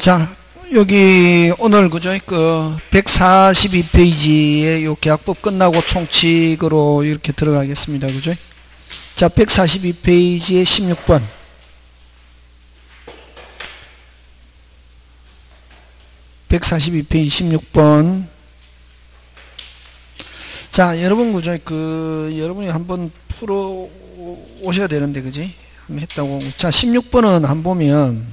자, 여기 오늘 그죠? 142페이지에 요 계약법 끝나고 총칙으로 이렇게 들어가겠습니다. 그죠? 자, 142페이지에 16번. (142페이지) 16번. 자, 여러분 그죠? 여러분이 한번 풀어 오셔야 되는데, 그지? 한번 했다고. 자, 16번은 한번 보면,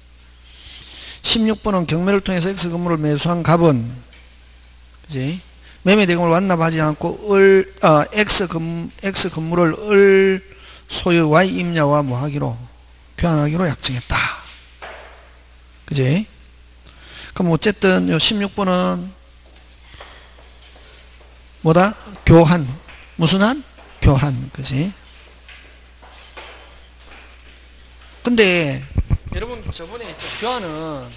16번은 경매를 통해서 X 건물을 매수한 갑은, 그지? 매매 대금을 완납하지 않고 X 건물을 을 소유 Y 임야와 뭐 하기로, 교환하기로 약정했다. 그지? 그럼 어쨌든 요 16번은 뭐다? 교환. 무슨 한? 교환. 그지? 근데 여러분 저번에 있죠. 교환은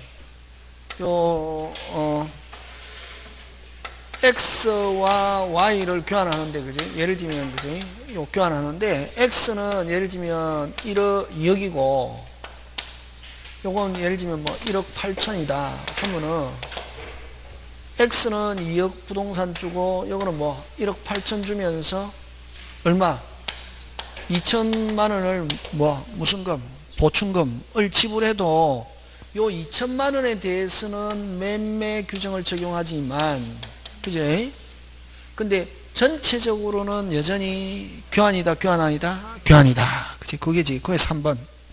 X와 Y를 교환하는데, 그지? 예를 들면, 그지? 요 교환하는데, X는 예를 들면 2억이고, 요건 예를 들면 뭐 1억 8천이다 하면은, X는 2억 부동산 주고, 요거는 뭐 1억 8천 주면서, 얼마? 2천만 원을 무슨 금? 보충금을 지불해도, 요 2천만 원에 대해서는 매매 규정을 적용하지만, 그지? 근데 전체적으로는 여전히 교환이다, 교환 아니다? 교환이다. 그지? 그게지. 그게 3번.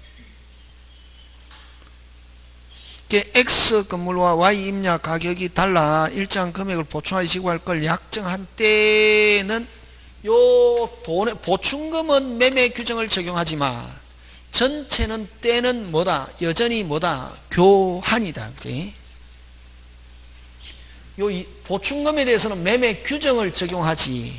X 건물과 Y 임야 가격이 달라 일정한 금액을 보충하여 지급할 걸 약정한 때는 요 돈의 보충금은 매매 규정을 적용하지만 전체는 때는 뭐다? 여전히 뭐다? 교환이다. 그지? 요 보충금에 대해서는 매매 규정을 적용하지.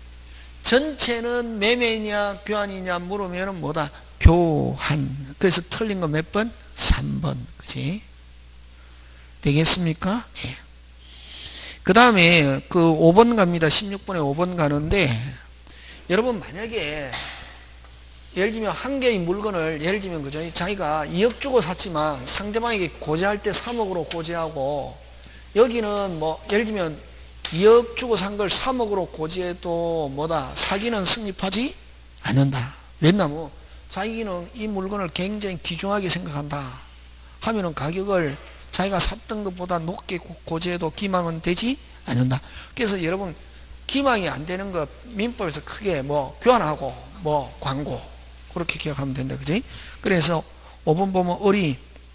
전체는 매매냐 교환이냐 물으면은 뭐다? 교환. 그래서 틀린 거 몇 번? 3번. 그지? 되겠습니까? 예. 그 다음에 5번 갑니다. 16번에 5번 가는데, 여러분 만약에 예를 들면 한 개의 물건을 예를 들면 그죠? 자기가 2억 주고 샀지만 상대방에게 고지할 때 3억으로 고지하고, 여기는 뭐 예를 들면 2억 주고 산 걸 3억으로 고지해도 뭐다? 사기는 성립하지 않는다. 왜냐면 자기는 이 물건을 굉장히 귀중하게 생각한다 하면은 가격을 자기가 샀던 것보다 높게 고지해도 기망은 되지 않는다. 그래서 여러분 기망이 안 되는 것 민법에서 크게 뭐 교환하고 뭐 광고 그렇게 기억하면 된다. 그지? 그래서 5번 보면 을이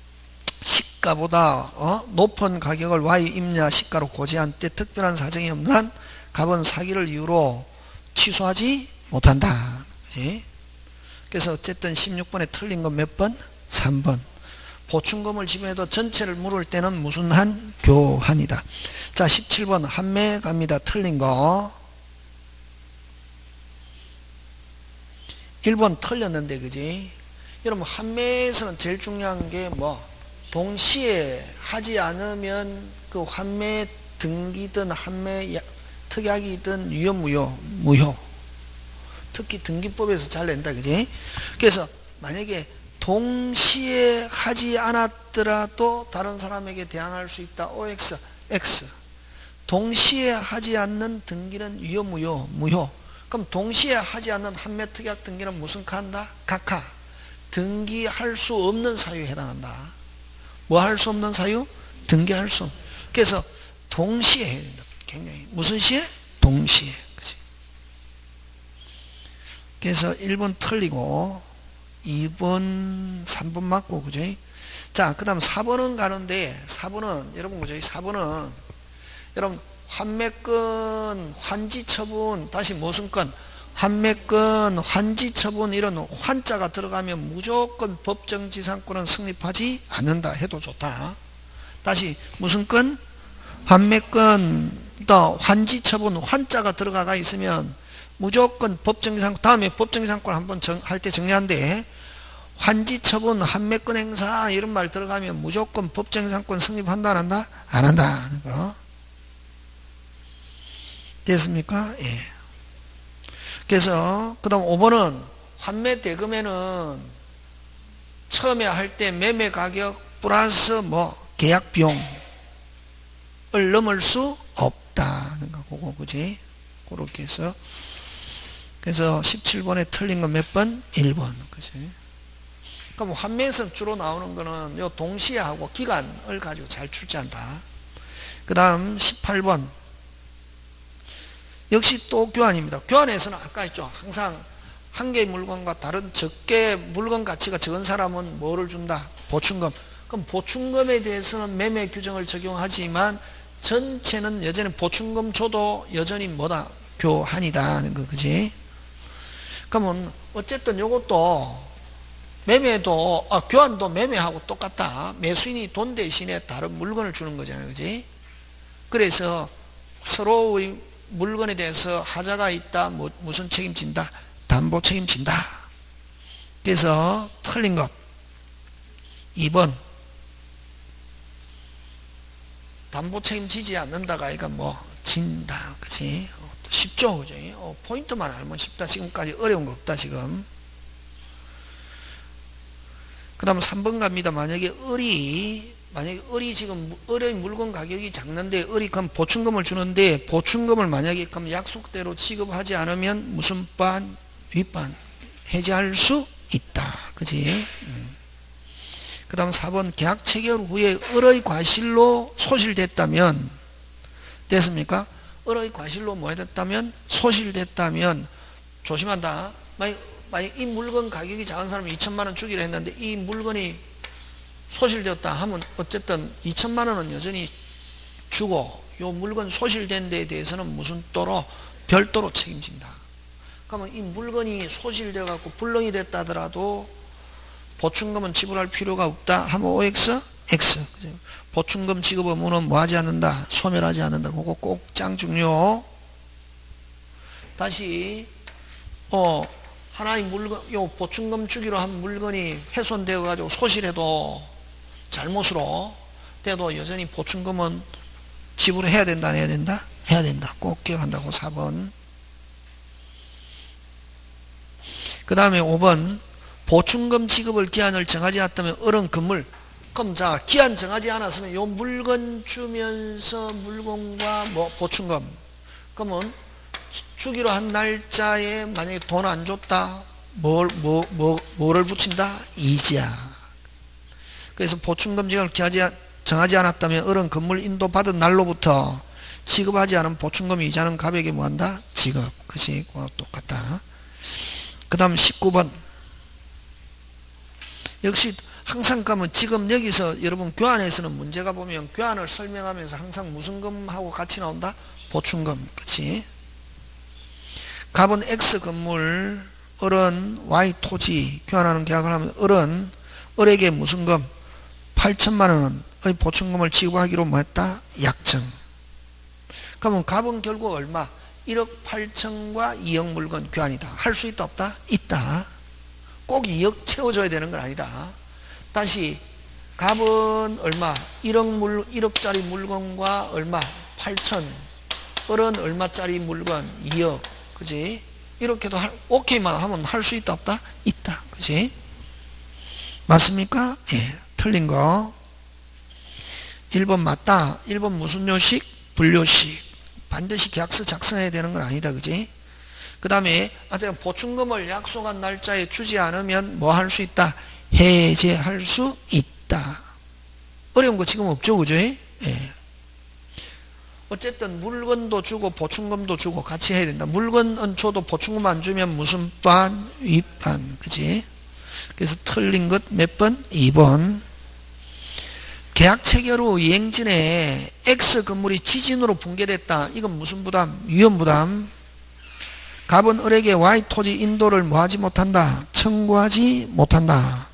시가보다 높은 가격을 Y 임야 시가로 고지한 때 특별한 사정이 없는 한 갑은 사기를 이유로 취소하지 못한다. 그치? 그래서 어쨌든 16번에 틀린 건 몇 번? 3번. 보충금을 지불해도 전체를 물을 때는 무슨 한? 교환이다. 자, 17번 한매 갑니다. 틀린 거 1번 틀렸는데, 그지? 여러분 한매에서는 제일 중요한 게 동시에 하지 않으면 그 환매 등기든 환매 특약이든 유효 무효. 특히 등기법에서 잘 낸다. 그지? 그래서 만약에 동시에 하지 않았더라도 다른 사람에게 대항할 수 있다. OX, X. 동시에 하지 않는 등기는 유효 무효. 그럼 동시에 하지 않는 환매 특약 등기는 무슨 카한다? 각하. 등기할 수 없는 사유에 해당한다. 뭐 할 수 없는 사유? 등기할 수 없는. 그래서 동시에 해야 된다. 굉장히. 무슨 시에? 동시에. 그치? 그래서 1번 틀리고 2번, 3번 맞고, 그지? 자, 그 다음 4번은 가는데, 4번은, 여러분, 그죠? 4번은, 여러분, 환매권, 환지처분, 다시 무슨 건? 환매권, 환지처분, 이런 환자가 들어가면 무조건 법정지상권은 성립하지 않는다 해도 좋다. 다시, 무슨 건? 환매권, 또 환지처분, 환자가 들어가 있으면 무조건 법정지상권, 다음에 법정지상권 한번 할 때 정리한데, 환지처분, 환매권 행사 이런 말 들어가면 무조건 법정지상권 성립한다 안 한다? 안 한다 하는 거. 됐습니까? 예. 그래서 그 다음 5번은 환매 대금에는 처음에 할 때 매매 가격 플러스 계약 비용을 넘을 수 없다는 거, 그거, 그지? 그렇게 해서. 그래서 17번에 틀린 건 몇 번? 1번. 그지? 그럼 환매에서 주로 나오는 거는 요 동시에하고 기간을 가지고 잘 출제한다. 그 다음 18번. 역시 또 교환입니다. 교환에서는 아까 했죠. 항상 한 개의 물건과 다른 적게 물건 가치가 적은 사람은 뭐를 준다? 보충금. 그럼 보충금에 대해서는 매매 규정을 적용하지만 전체는 여전히 보충금 줘도 여전히 뭐다? 교환이다 하는 거, 그지? 그러면 어쨌든 요것도 매매도, 교환도 매매하고 똑같다. 매수인이 돈 대신에 다른 물건을 주는 거잖아요, 그지? 그래서 서로의 물건에 대해서 하자가 있다. 무슨 책임진다? 담보 책임진다. 그래서 틀린 것 2번. 담보 책임지지 않는다가 이거 뭐 진다, 그치? 쉽죠, 그지? 포인트만 알면 쉽다. 지금까지 어려운 거 없다, 지금. 그 다음 3번 갑니다. 만약에 을이 지금 을의 물건 가격이 작는데 을이 그럼 보충금을 주는데 보충금을 만약에 그럼 약속대로 지급하지 않으면 무슨 반? 윗반 해지할 수 있다. 그지? 그 다음 4번 계약 체결 후에 을의 과실로 소실됐다면 됐습니까? 을의 과실로 뭐 됐다면? 소실됐다면 조심한다. 만약 이 물건 가격이 작은 사람이 2천만 원 주기로 했는데 이 물건이 소실되었다 하면 어쨌든 2천만 원은 여전히 주고 요 물건 소실된 데에 대해서는 무슨 또로? 별도로 책임진다. 그러면 이 물건이 소실되어 갖고 불능이 됐다 하더라도 보충금은 지불할 필요가 없다 하면 OX? X. 보충금 지급 의무는 뭐 하지 않는다? 소멸하지 않는다. 그거 꼭 짱 중요. 다시 하나의 물건, 요 보충금 주기로 한 물건이 훼손되어 가지고 소실해도 잘못으로 돼도 여전히 보충금은 지불해야 된다, 안 해야 된다? 해야 된다. 꼭 기억한다고. 4번. 그 다음에 5번. 보충금 지급을 기한을 정하지 않았다면 을은 금물. 그럼 자, 기한 정하지 않았으면 요 물건 주면서 물건과 뭐 보충금. 그러면 주기로 한 날짜에 만약에 돈 안 줬다. 뭐를 붙인다? 이자. 그래서 보충금 지급을 정하지 않았다면 을은 건물 인도 받은 날로부터 지급하지 않은 보충금 이자는 갑에게 뭐한다? 지급. 그것이 똑같다. 그 다음 19번. 역시 항상 가면 지금 여기서 여러분 교환에서는 문제가 보면 교환을 설명하면서 항상 무슨 금하고 같이 나온다? 보충금. 그치? 갑은 X 건물, 을은 Y 토지 교환하는 계약을 하면 을은 을에게 무슨 금? 8천만 원의 보충금을 지급하기로 뭐 했다? 약정. 그러면 갑은 결국 얼마? 1억 8천과 2억 물건 교환이다. 할 수 있다 없다? 있다. 꼭 2억 채워줘야 되는 건 아니다. 다시 갑은 얼마? 1억짜리 물건과 얼마? 8천. 을은 얼마짜리 물건? 2억. 그지? 이렇게도 오케이만 하면 할 수 있다 없다? 있다. 그지? 맞습니까? 예. 틀린 거 1번 맞다. 1번 무슨 요식? 불요식. 반드시 계약서 작성해야 되는 건 아니다. 그지? 그 다음에 보충금을 약속한 날짜에 주지 않으면 뭐 할 수 있다? 해제할 수 있다. 어려운 거 지금 없죠. 그죠? 예. 어쨌든 물건도 주고 보충금도 주고 같이 해야 된다. 물건은 줘도 보충금 안 주면 무슨 반? 윗반. 그지? 그래서 틀린 것 몇 번? 2번. 계약 체결 후 이행진에 X 건물이 지진으로 붕괴됐다. 이건 무슨 부담? 위험부담. 갑은 을에게 Y 토지 인도를 뭐하지 못한다? 청구하지 못한다.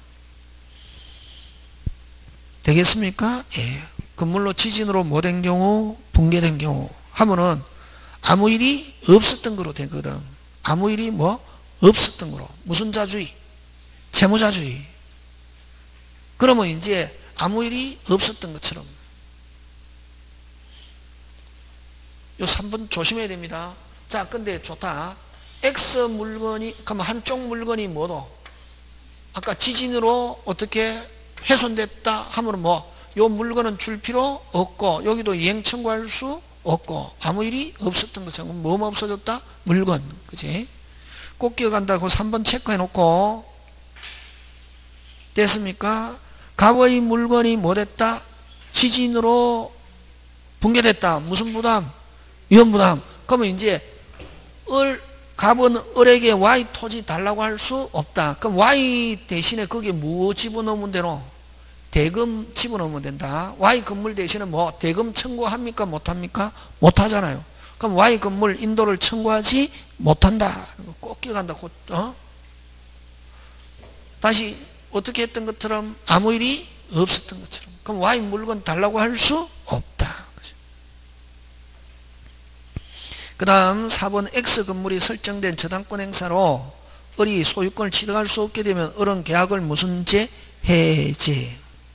되겠습니까? 예. 건물로 지진으로 뭐 된 경우? 붕괴된 경우 하면은 아무 일이 없었던 거로 되거든. 아무 일이 뭐? 없었던 거로. 무슨 자주의? 채무자주의. 그러면 이제 아무 일이 없었던 것처럼. 요 3번 조심해야 됩니다. 자, 근데 좋다. X 물건이, 그러면 한쪽 물건이 뭐도? 아까 지진으로 어떻게 훼손됐다 하면 뭐? 요 물건은 줄 필요 없고 여기도 이행 청구할 수 없고 아무 일이 없었던 것처럼 뭐뭐 없어졌다? 물건. 그지? 꼭 기억한다고 3번 체크해 놓고 됐습니까? 갑의 물건이 뭐 됐다? 지진으로 붕괴됐다. 무슨 부담? 위험부담. 그러면 이제 갑은 을에게 Y 토지 달라고 할 수 없다. 그럼 Y 대신에 거기에 뭐 집어넣으면 되노? 대금 집어넣으면 된다. Y 건물 대신에 뭐 대금 청구합니까? 못합니까? 못하잖아요. 그럼 Y 건물 인도를 청구하지 못한다. 꼭 기억한다. 다시 어떻게 했던 것처럼 아무 일이 없었던 것처럼. 그럼 Y 물건 달라고 할 수 없다. 그 다음 4번 X 건물이 설정된 저당권 행사로 을이 소유권을 취득할 수 없게 되면 을은 계약을 무슨 제? 해제.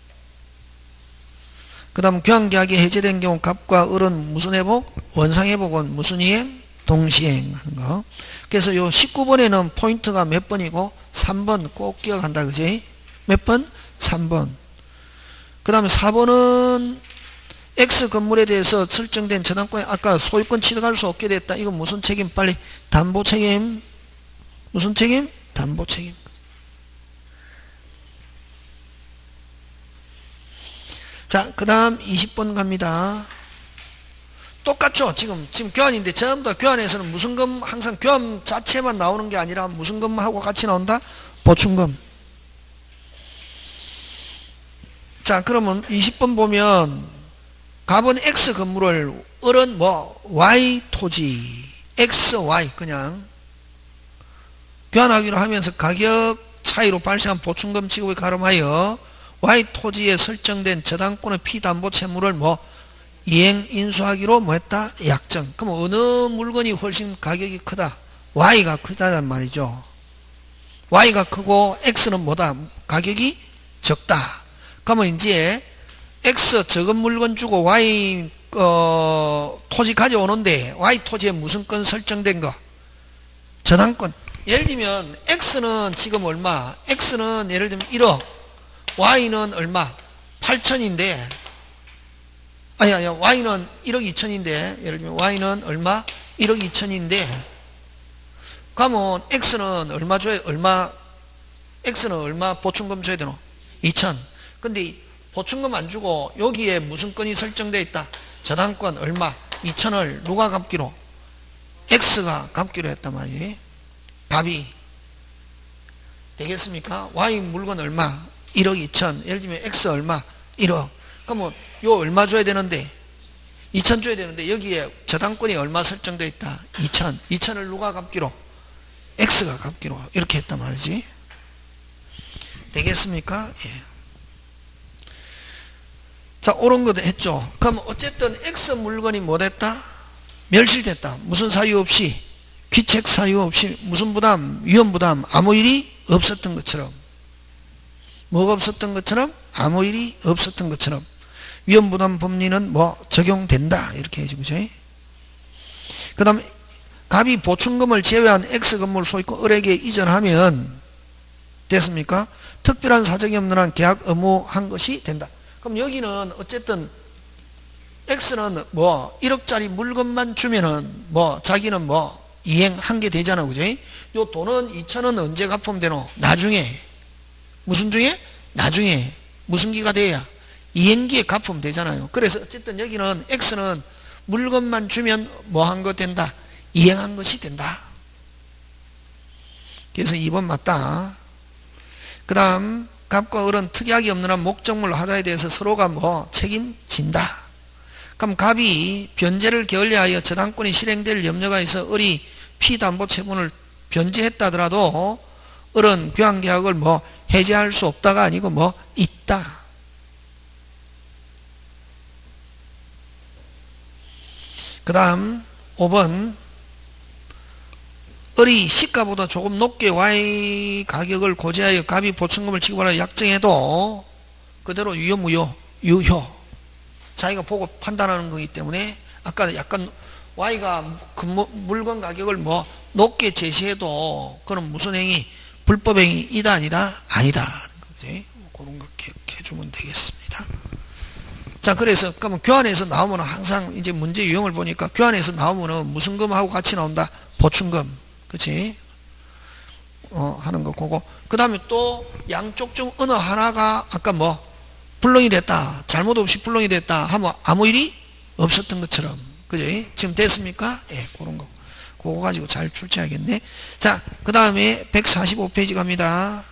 그 다음 교환계약이 해제된 경우 갑과 을은 무슨 회복? 원상회복은 무슨 이행? 동시행 하는 거. 그래서 요 19번에는 포인트가 몇 번이고 3번 꼭 기억한다. 그지? 몇 번? 3번. 그 다음에 4번은 X 건물에 대해서 설정된 저당권에 아까 소유권 취득할 수 없게 됐다. 이건 무슨 책임? 빨리 담보 책임. 무슨 책임? 담보 책임. 자, 그 다음 20번 갑니다. 똑같죠? 지금 교환인데 전부 다 교환에서는 무슨금 항상 교환 자체만 나오는 게 아니라 무슨금하고 같이 나온다? 보충금. 자, 그러면 20번 보면 갑은 X 건물을 을은 뭐 Y 토지 X, Y 그냥 교환하기로 하면서 가격 차이로 발생한 보충금 지급에 가름하여 Y 토지에 설정된 저당권의 피담보 채무를 뭐 이행 인수하기로 뭐 했다? 약정. 그럼 어느 물건이 훨씬 가격이 크다? Y가 크다란 말이죠. Y가 크고 X는 뭐다? 가격이 적다. 그러면 이제 X 적은 물건 주고 Y 토지 가져오는데 Y 토지에 무슨 건 설정된 거? 저당권. 예를 들면 X는 지금 얼마? X는 예를 들면 1억 Y는 얼마? 8천인데 아니 Y는 1억 2천인데 예를 들면 Y는 얼마? 1억 2천인데 그러면 X는 얼마 줘야 X는 얼마 보충금 줘야 되노? 2천. 근데 보충금 안 주고 여기에 무슨 건이 설정되어 있다? 저당권 얼마? 2천을 누가 갚기로? X가 갚기로 했단 말이에요. 갑이 되겠습니까? Y 물건 얼마? 1억 2천. 예를 들면 X 얼마? 1억. 그러면 요 얼마 줘야 되는데? 2천 줘야 되는데 여기에 저당권이 얼마 설정되어 있다? 2천. 2천을 누가 갚기로? X가 갚기로. 이렇게 했단 말이지. 되겠습니까? 예. 자, 옳은 것도 했죠. 그럼 어쨌든 X 물건이 뭐 됐다? 멸실됐다. 무슨 사유 없이, 귀책 사유 없이, 무슨 부담, 위험 부담, 아무 일이 없었던 것처럼. 뭐가 없었던 것처럼? 아무 일이 없었던 것처럼. 위험 부담 법리는 뭐 적용된다. 이렇게 해야지, 그죠? 그 다음에 갑이 보충금을 제외한 X 건물 소유권 을에게 이전하면 됐습니까? 특별한 사정이 없는 한 계약 의무한 것이 된다. 그럼 여기는 어쨌든 X는 뭐 1억짜리 물건만 주면은 뭐 자기는 뭐 이행한 게 되잖아. 그죠? 요 돈은 2천은 언제 갚으면 되노? 나중에. 무슨 중에? 나중에. 무슨 기가 돼야? 이행기에 갚으면 되잖아요. 그래서 어쨌든 여기는 X는 물건만 주면 뭐 한 거 된다? 이행한 것이 된다. 그래서 2번 맞다. 그 다음 갑과 을은 특약이 없는 한 목적물 하자에 대해서 서로가 뭐 책임진다. 그럼 갑이 변제를 게을리하여 저당권이 실행될 염려가 있어 을이 피담보 채권을 변제했다 하더라도 을은 교환계약을 뭐 해제할 수 없다가 아니고 뭐 있다. 그 다음 5번 을이 시가보다 조금 높게 Y 가격을 고지하여 갑이 보충금을 지급하라 약정해도 그대로 유효 무효? 유효. 자기가 보고 판단하는 거기 때문에 아까 약간 Y가 그 물건 가격을 뭐 높게 제시해도 그건 무슨 행위? 불법 행위이다 아니다? 아니다. 그런 거 기억해 주면 되겠습니다. 자, 그래서, 그러면 교환해서 나오면 항상 이제 문제 유형을 보니까 교환해서 나오면은 무슨 금하고 같이 나온다? 보충금. 그치? 하는 거, 그거. 그 다음에 또 양쪽 중 어느 하나가 아까 뭐, 불능이 됐다. 잘못 없이 불능이 됐다. 하면 아무 일이 없었던 것처럼. 그지? 지금 됐습니까? 예, 그런 거. 그거 가지고 잘 출제하겠네. 자, 그 다음에 145페이지 갑니다.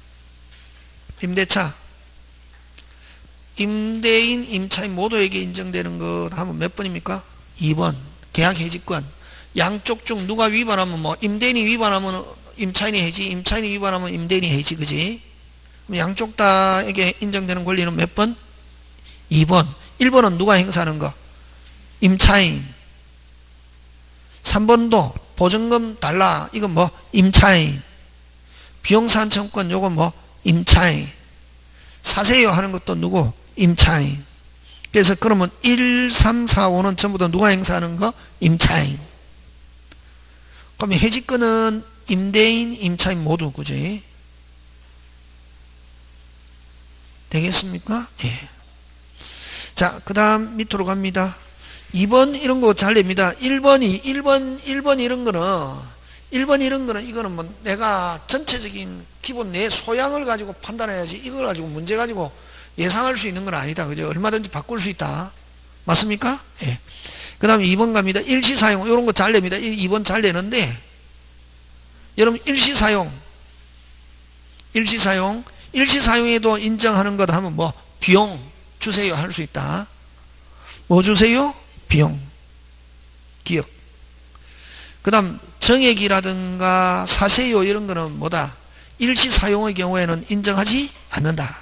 임대차. 임대인, 임차인 모두에게 인정되는 것 하면 몇 번입니까? 2번. 계약 해지권. 양쪽 중 누가 위반하면 뭐, 임대인이 위반하면 임차인이 해지, 임차인이 위반하면 임대인이 해지, 그지? 그럼 양쪽 다에게 인정되는 권리는 몇 번? 2번. 1번은 누가 행사하는 거? 임차인. 3번도 보증금 달라. 이건 뭐? 임차인. 비용산청권 요건 뭐? 임차인. 사세요 하는 것도 누구? 임차인. 그래서 그러면 1, 3, 4, 5는 전부 다 누가 행사하는 거? 임차인. 그러면 해지권은 임대인, 임차인 모두, 그지? 되겠습니까? 예. 자, 그 다음 밑으로 갑니다. 2번 이런 거 잘 냅니다. 1번 이런 거는 이거는 뭐 내가 전체적인 기본 내 소양을 가지고 판단해야지 이걸 가지고 문제 가지고 예상할 수 있는 건 아니다. 그죠? 얼마든지 바꿀 수 있다. 맞습니까? 예. 그 다음에 2번 갑니다. 일시사용 이런 거 잘 냅니다. 2번 잘 내는데 여러분 일시사용에도 인정하는 것 하면 뭐 비용 주세요 할 수 있다. 뭐 주세요? 비용, 기억. 그 다음 정액이라든가 사세요 이런 거는 뭐다? 일시사용의 경우에는 인정하지 않는다.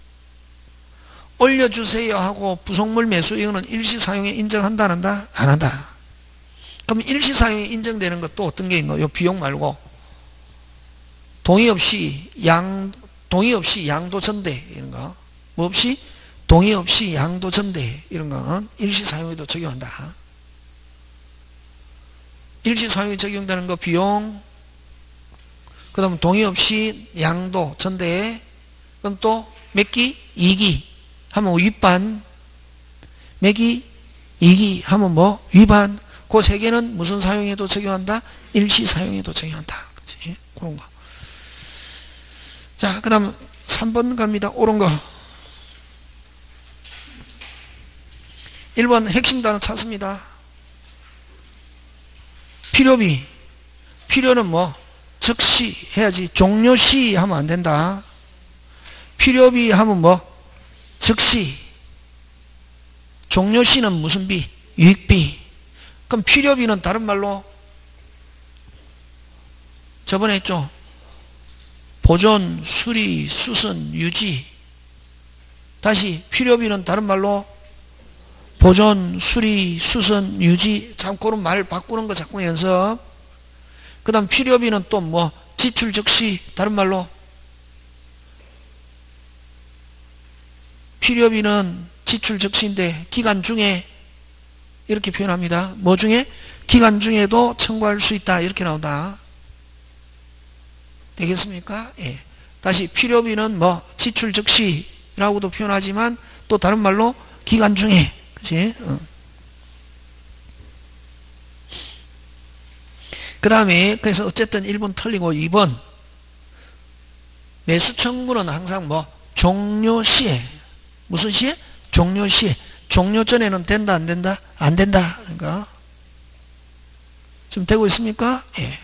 올려주세요 하고 부속물 매수 이거는 일시사용에 인정한다 안 한다? 안 한다. 그럼 일시사용에 인정되는 것도 어떤 게 있노? 요 비용 말고 동의 없이 양도 전대 이런 거. 뭐 없이? 동의 없이 양도 전대 이런 거는 일시사용에도 적용한다. 일시사용에 적용되는 거 비용, 그 다음 동의 없이 양도 전대, 그럼 또 몇 기? 2기 하면 위반, 몇 기? 2기 하면 뭐? 위반. 그 세 개는 무슨 사용에도 적용한다? 일시사용에도 적용한다. 그치? 그런 거. 자, 그 다음 3번 갑니다. 옳은 거. 1번 핵심 단어 찾습니다. 필요비. 필요는 뭐? 즉시 해야지. 종료시 하면 안 된다. 필요비 하면 뭐? 즉시. 종료시는 무슨 비? 유익비. 그럼 필요비는 다른 말로 저번에 했죠. 보존, 수리, 수선, 유지. 다시 필요비는 다른 말로 보존, 수리, 수선, 유지. 참 그런 말 바꾸는 거 자꾸 연습. 그 다음 필요비는 또 뭐 지출 즉시 다른 말로 필요비는 지출 즉시인데 기간 중에 이렇게 표현합니다. 뭐 중에? 기간 중에도 청구할 수 있다. 이렇게 나온다. 되겠습니까? 예. 다시 필요비는 뭐 지출 즉시라고도 표현하지만 또 다른 말로 기간 중에. 그치? 그 다음에 그래서 어쨌든 1번 틀리고 2번 매수 청구는 항상 뭐 종료시에 무슨 시에? 종료시에. 종료 전에는 된다 안 된다? 안 된다. 그러니까 지금 되고 있습니까? 예.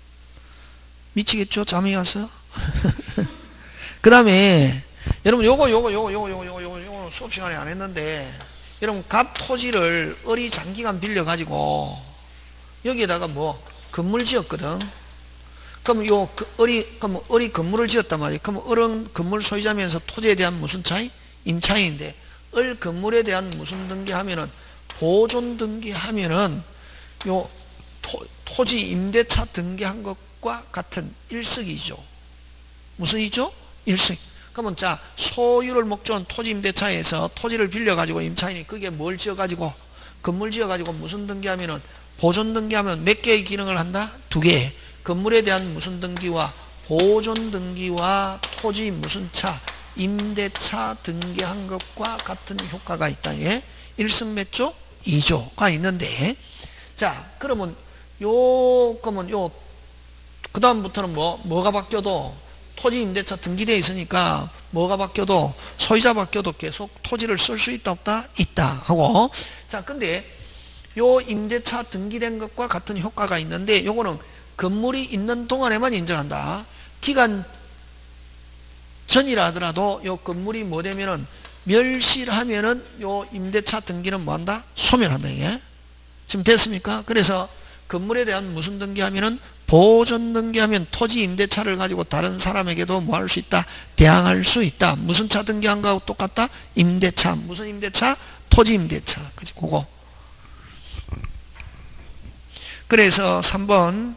미치겠죠? 잠이 와서. 그 다음에 여러분 요거 수업 시간에 안 했는데 여러분 갑 토지를 어리 장기간 빌려 가지고 여기에다가 뭐 건물 지었거든. 그럼 어리 건물을 지었단 말이에요. 그럼 어른 건물 소유자면서 토지에 대한 무슨 차이? 임차인인데 건물에 대한 무슨 등기하면은 보존 등기하면은 요 토지 임대차 등기한 것과 같은 일석이죠. 무슨 이죠? 일석. 그러면 자 소유를 목적한 토지 임대차에서 토지를 빌려가지고 임차인이 그게 뭘 지어가지고 건물 지어가지고 무슨 등기하면은 보존 등기하면 몇 개의 기능을 한다? 2개. 건물에 대한 무슨 등기와 보존 등기와 토지 무슨 차 임대차 등기한 것과 같은 효과가 있다. 예? 1승 몇 조? 2조가 있는데, 자, 그러면 그 다음부터는 뭐가 바뀌어도 토지 임대차 등기되어 있으니까 뭐가 바뀌어도 소유자 바뀌어도 계속 토지를 쓸 수 있다 없다? 있다 하고, 자, 근데 요 임대차 등기된 것과 같은 효과가 있는데 요거는 건물이 있는 동안에만 인정한다. 기간 전이라 하더라도 요 건물이 뭐 되면은 멸실하면은 요 임대차 등기는 뭐 한다? 소멸한다. 이게 지금 됐습니까? 그래서 건물에 대한 무슨 등기하면은 보존 등기하면 토지 임대차를 가지고 다른 사람에게도 뭐 할 수 있다? 대항할 수 있다. 무슨 차 등기한 거하고 똑같다? 임대차. 무슨 임대차? 토지 임대차. 그치? 그거. 그래서 3번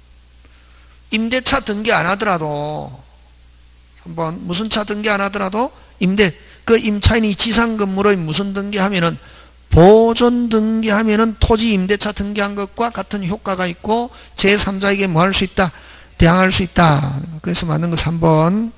임대차 등기 안 하더라도 3번 무슨 차 등기 안 하더라도 그 임차인이 지상 건물의 무슨 등기하면은 보존 등기하면은 토지 임대차 등기한 것과 같은 효과가 있고 제3자에게 뭐 할 수 있다? 대항할 수 있다. 그래서 맞는 거 3번.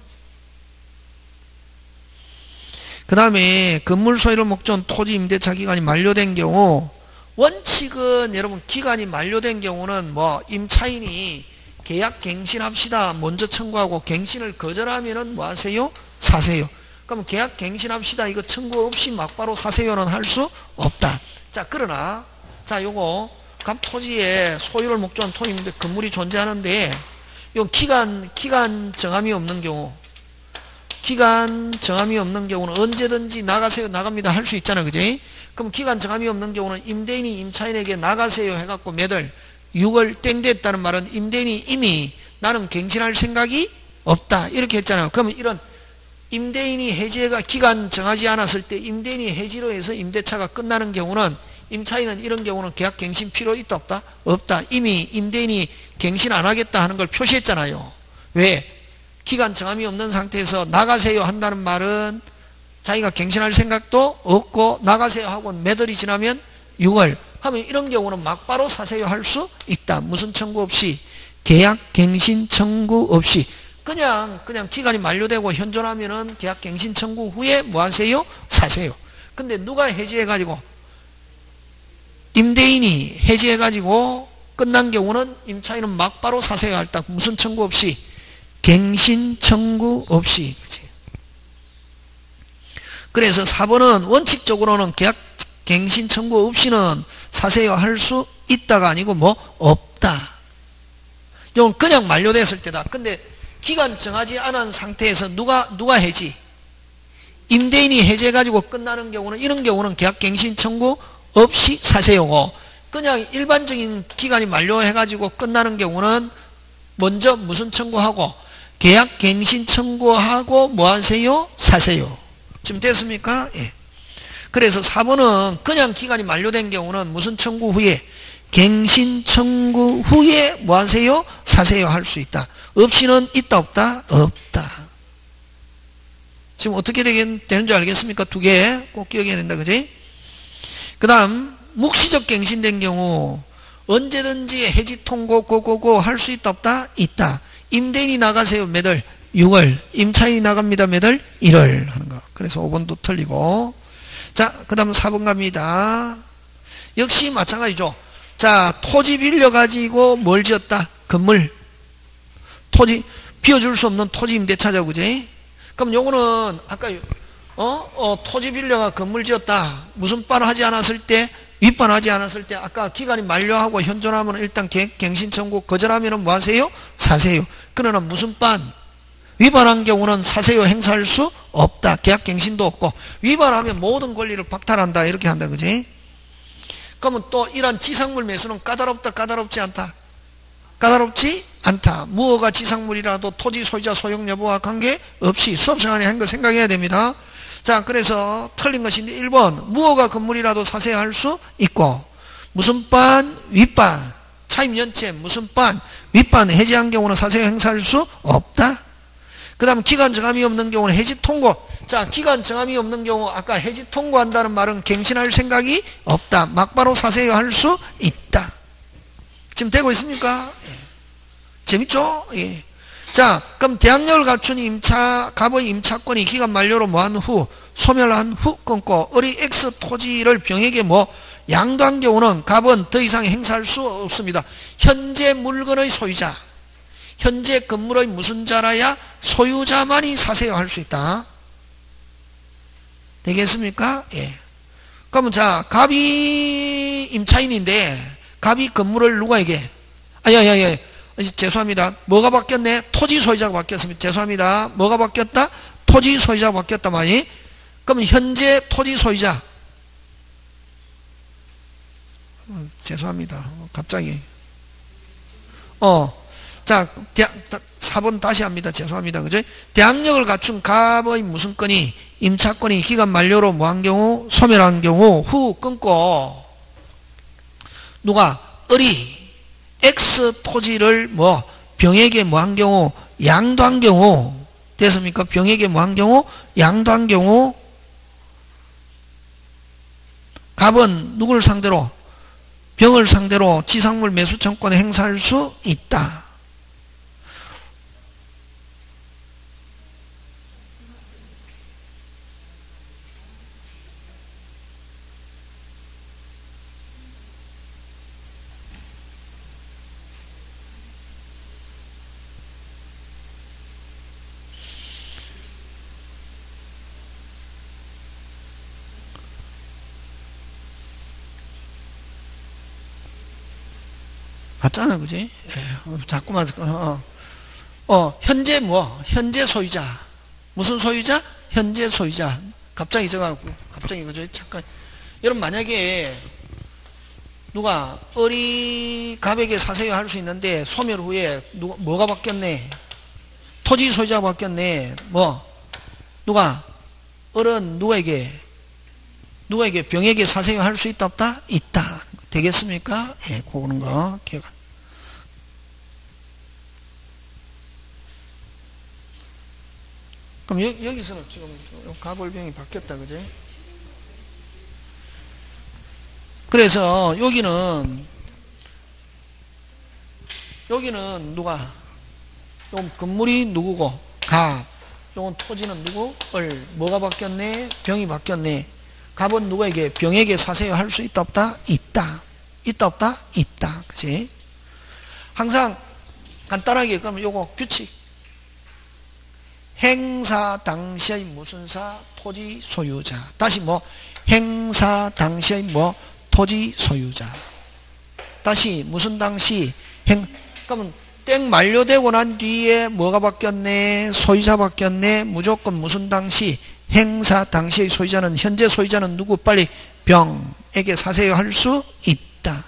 그 다음에 건물 소유를 목적으로 토지 임대차 기간이 만료된 경우 원칙은 여러분 기간이 만료된 경우는 뭐 임차인이 계약 갱신합시다 먼저 청구하고 갱신을 거절하면은 뭐 하세요? 사세요. 그럼 계약 갱신합시다 이거 청구 없이 막바로 사세요는 할 수 없다. 자, 그러나 자, 요거 갑 토지에 소유를 목적으로 토지인데 건물이 존재하는데 요 기간 정함이 없는 경우 경우는 언제든지 나가세요 나갑니다 할 수 있잖아. 그지? 그럼 기간 정함이 없는 경우는 임대인이 임차인에게 나가세요 해갖고 매달 6월 땡 됐다는 말은 임대인이 이미 나는 갱신할 생각이 없다 이렇게 했잖아요. 그러면 이런 임대인이 해지가 기간 정하지 않았을 때 임대인이 해지로 해서 임대차가 끝나는 경우는 임차인은 이런 경우는 계약 갱신 필요 있다 없다? 없다. 이미 임대인이 갱신 안 하겠다 하는 걸 표시했잖아요. 왜? 기간 정함이 없는 상태에서 나가세요 한다는 말은 자기가 갱신할 생각도 없고 나가세요 하고 매달이 지나면 6월 하면 이런 경우는 막바로 사세요 할 수 있다. 무슨 청구 없이 계약 갱신 청구 없이 그냥 기간이 만료되고 현존하면은 계약 갱신 청구 후에 뭐 하세요? 사세요. 근데 누가 해지해가지고 임대인이 해지해가지고 끝난 경우는 임차인은 막바로 사세요 할 때 무슨 청구 없이 갱신 청구 없이. 그치? 그래서 4번은 원칙적으로는 계약 갱신 청구 없이는 사세요 할 수 있다가 아니고 뭐 없다. 이건 그냥 만료됐을 때다. 근데 기간 정하지 않은 상태에서 누가 해지? 임대인이 해지해가지고 끝나는 경우는 이런 경우는 계약 갱신 청구 없이 사세요고 그냥 일반적인 기간이 만료해가지고 끝나는 경우는 먼저 무슨 청구하고 계약 갱신 청구하고 뭐 하세요? 사세요. 지금 됐습니까? 예. 그래서 4번은 그냥 기간이 만료된 경우는 무슨 청구 후에 갱신 청구 후에 뭐 하세요? 사세요 할 수 있다. 없이는 있다 없다? 없다. 지금 어떻게 되는지 알겠습니까? 두 개 꼭 기억해야 된다. 그지? 그 다음 묵시적 갱신된 경우 언제든지 해지 통고 고고고 할 수 있다 없다? 있다. 임대인이 나가세요 매달 6월 임차인이 나갑니다 매달 1월 하는 거. 그래서 5번도 틀리고. 자, 그 다음 4번 갑니다. 역시 마찬가지죠. 자, 토지 빌려가지고 뭘 지었다? 건물. 토지, 비워줄 수 없는 토지 임대차죠. 그지? 그럼 요거는, 아까, 토지 빌려가 건물 지었다. 무슨 반 하지 않았을 때, 윗반 하지 않았을 때, 아까 기간이 만료하고 현존하면 일단 갱신 청구 거절하면 뭐 하세요? 사세요. 그러나 무슨 반? 위반한 경우는 사세요 행사할 수 없다. 계약 갱신도 없고 위반하면 모든 권리를 박탈한다. 이렇게 한다. 그지? 그러면 또 이러한 지상물 매수는 까다롭다. 까다롭지 않다. 까다롭지 않다. 무허가 지상물이라도 토지 소유자 소용 여부와 관계없이 수업 시간에 한 거 생각해야 됩니다. 자, 그래서 틀린 것인데 1번 무허가 건물이라도 사세요 할 수 있고 무슨 반? 윗반. 차입연체 무슨 반? 윗반 해지한 경우는 사세요 행사할 수 없다. 그 다음 기간 정함이 없는 경우는 해지 통고. 자, 기간 정함이 없는 경우 아까 해지 통고한다는 말은 갱신할 생각이 없다. 막바로 사세요 할 수 있다. 지금 되고 있습니까? 예. 재밌죠? 예. 자, 그럼 대항력을 갖춘 갑의 임차권이 기간 만료로 뭐한 후, 소멸한 후 끊고, 을이 X 토지를 병에게 양도한 경우는 갑은 더 이상 행사할 수 없습니다. 현재 물건의 소유자, 현재 건물의 무슨 자라야 소유자만이 사세요할 수 있다. 되겠습니까? 예. 그러면 자, 갑이 임차인인데 갑이 건물을 누구에게? 죄송합니다. 뭐가 바뀌었네? 토지 소유자가 바뀌었습니다. 죄송합니다. 뭐가 바뀌었다? 토지 소유자가 바뀌었다 말이. 그럼 현재 토지 소유자. 죄송합니다. 갑자기. 자, 4번 다시 합니다. 죄송합니다. 그죠? 대항력을 갖춘 갑의 무슨 건이 임차권이 기간 만료로 뭐한 경우? 소멸한 경우 후 끊고 누가? 을이 X 토지를 병에게 뭐한 경우? 양도한 경우 됐습니까? 병에게 뭐한 경우? 양도한 경우 갑은 누구를 상대로? 병을 상대로 지상물 매수 청권을 행사할 수 있다. 맞잖아, 그지? 예, 자꾸만, 현재 현재 소유자. 무슨 소유자? 현재 소유자. 갑자기 그죠? 잠깐. 여러분, 만약에, 누가, 을이 갑에게 사세요 할 수 있는데, 소멸 후에, 뭐가 바뀌었네? 토지 소유자가 바뀌었네. 누가, 을은 누구에게 병에게 사세요 할 수 있다, 없다? 있다. 되겠습니까? 예, 그런 거 기억. 그럼 여기서는 지금 갑을병이 바뀌었다, 그지? 그래서 여기는 누가? 요 건물이 누구고? 갑. 요건 토지는 누구? 을. 뭐가 바뀌었네? 병이 바뀌었네. 갑은 누구에게? 병에게 사세요 할 수 있다, 없다? 있다. 있다, 없다? 있다. 그치? 항상 간단하게, 그러면 요거 규칙. 행사 당시의 무슨 사? 토지 소유자. 다시 행사 당시의 토지 소유자. 다시 무슨 당시? 그러면 땡 만료되고 난 뒤에 뭐가 바뀌었네? 소유자 바뀌었네? 무조건 무슨 당시? 행사 당시의 소유자는, 현재 소유자는 누구? 빨리 병에게 사세요 할 수 있다.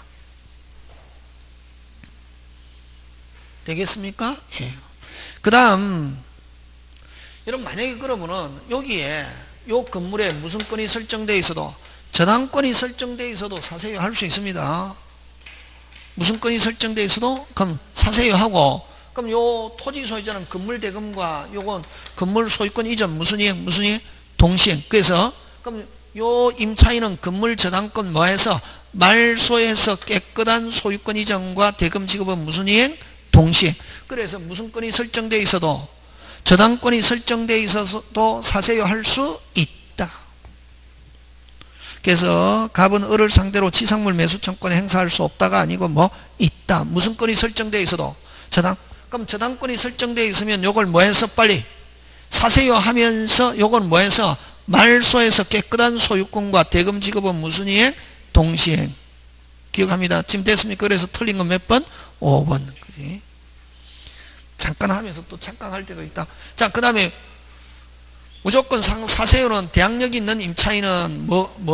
되겠습니까? 예. 그 다음, 여러분, 만약에 그러면은, 여기에, 요 건물에 무슨 건이 설정되어 있어도, 저당권이 설정되어 있어도 사세요 할 수 있습니다. 무슨 건이 설정되어 있어도, 그럼 사세요 하고, 그럼 요 토지 소유자는 건물 대금과 요건 건물 소유권 이전 무슨 이 동시행. 그래서 그럼 요 임차인은 건물 저당권 뭐해서 말소해서 깨끗한 소유권 이전과 대금 지급은 무슨 이행? 동시행. 그래서 무슨 건이 설정되어 있어도 저당권이 설정되어 있어도 사세요 할 수 있다. 그래서 갑은 을을 상대로 지상물 매수 청권을 행사할 수 없다가 아니고 있다. 무슨 건이 설정되어 있어도 그럼 저당권이 설정되어 있으면 요걸 뭐해서 빨리 사세요 하면서 요건 뭐해서 말소해서 깨끗한 소유권과 대금 지급은 무슨 이행? 동시행. 기억합니다. 지금 됐습니까? 그래서 틀린 건 몇 번? 5번. 그지? 잠깐 하면서 또 착각할 때도 있다. 자, 그 다음에 무조건 사세요는 대항력이 있는 임차인은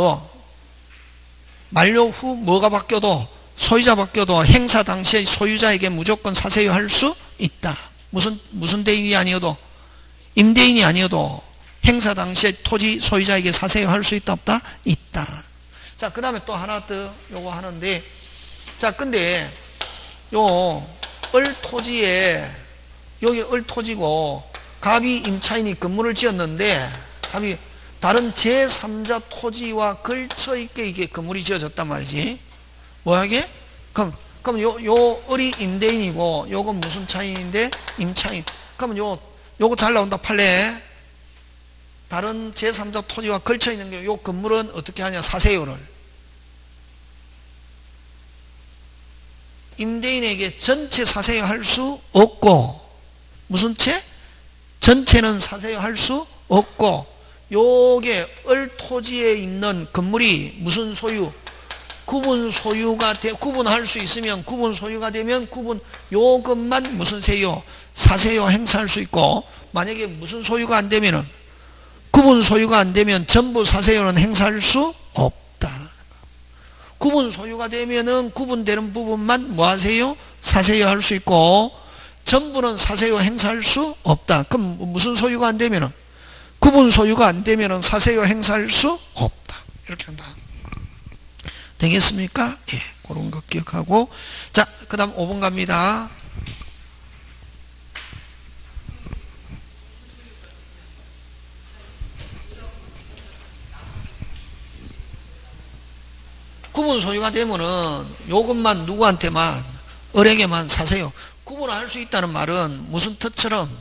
만료 후 뭐가 바뀌어도 소유자 바뀌어도 행사 당시의 소유자에게 무조건 사세요 할 수 있다. 무슨 대인이 아니어도 임대인이 아니어도 행사 당시에 토지 소유자에게 사세요 할 수 있다, 없다? 있다. 자, 그 다음에 또 하나 더 요거 하는데, 자, 근데 요 을토지에 여기 을토지고 갑이 임차인이 건물을 지었는데 갑이 다른 제3자 토지와 걸쳐 있게 이게 건물이 지어졌단 말이지. 뭐하게? 그럼 그럼 요 을이 임대인이고 요건 무슨 차인인데 임차인. 그러면 요거 잘 나온다 판례. 다른 제3자 토지와 걸쳐 있는 게 요 건물은 어떻게 하냐 사세요를 임대인에게 전체 사세요 할 수 없고 무슨 채? 전체는 사세요 할 수 없고 요게 을 토지에 있는 건물이 무슨 소유? 구분 소유가 구분할 수 있으면 구분 소유가 되면 구분 요것만 무슨 세요? 사세요 행사할 수 있고 만약에 무슨 소유가 안 되면은 구분 소유가 안 되면 전부 사세요는 행사할 수 없다. 구분 소유가 되면은 구분되는 부분만 뭐 하세요? 사세요 할 수 있고 전부는 사세요 행사할 수 없다. 그럼 무슨 소유가 안 되면은 구분 소유가 안 되면은 사세요 행사할 수 없다. 이렇게 한다. 되겠습니까? 예, 그런 거 기억하고 자, 그 다음 5번 갑니다. 구분 소유가 되면은 요것만 누구한테만 을에게만 사세요. 구분할 수 있다는 말은 무슨 뜻처럼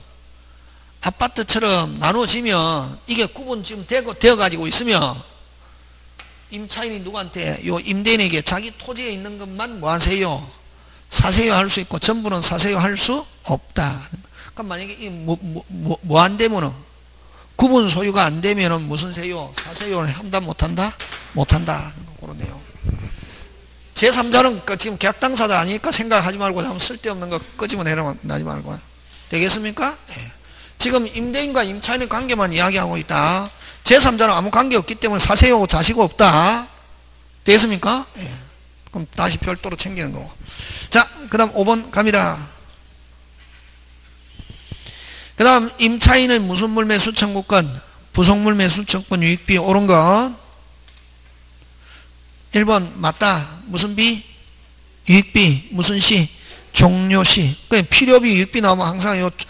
아파트처럼 나눠지면 이게 구분 지금 되어 가지고 있으면 임차인이 누구한테 요 임대인에게 자기 토지에 있는 것만 뭐 하세요? 사세요 할 수 있고 전부는 사세요 할 수 없다. 그럼 만약에 이 뭐 안 되면은 구분 소유가 안 되면은 무슨 세요? 사세요를 한다 못한다? 못한다. 그러네요. 제3자는 지금 계약 당사자 아니니까 생각하지 말고 한번 쓸데없는 거 끄집어 내지 말고 되겠습니까? 예. 지금 임대인과 임차인의 관계만 이야기하고 있다. 제3자는 아무 관계 없기 때문에 사세요 자시고 없다. 되겠습니까? 예. 그럼 다시 별도로 챙기는 거고. 자, 그 다음 5번 갑니다. 그 다음 임차인의 무슨 물 매수 청구권, 부속물 매수 청구권 유익비 옳은 것. 1번 맞다. 무슨 비? 유익비. 무슨 시? 종료시. 필요비 유익비 나오면 항상 요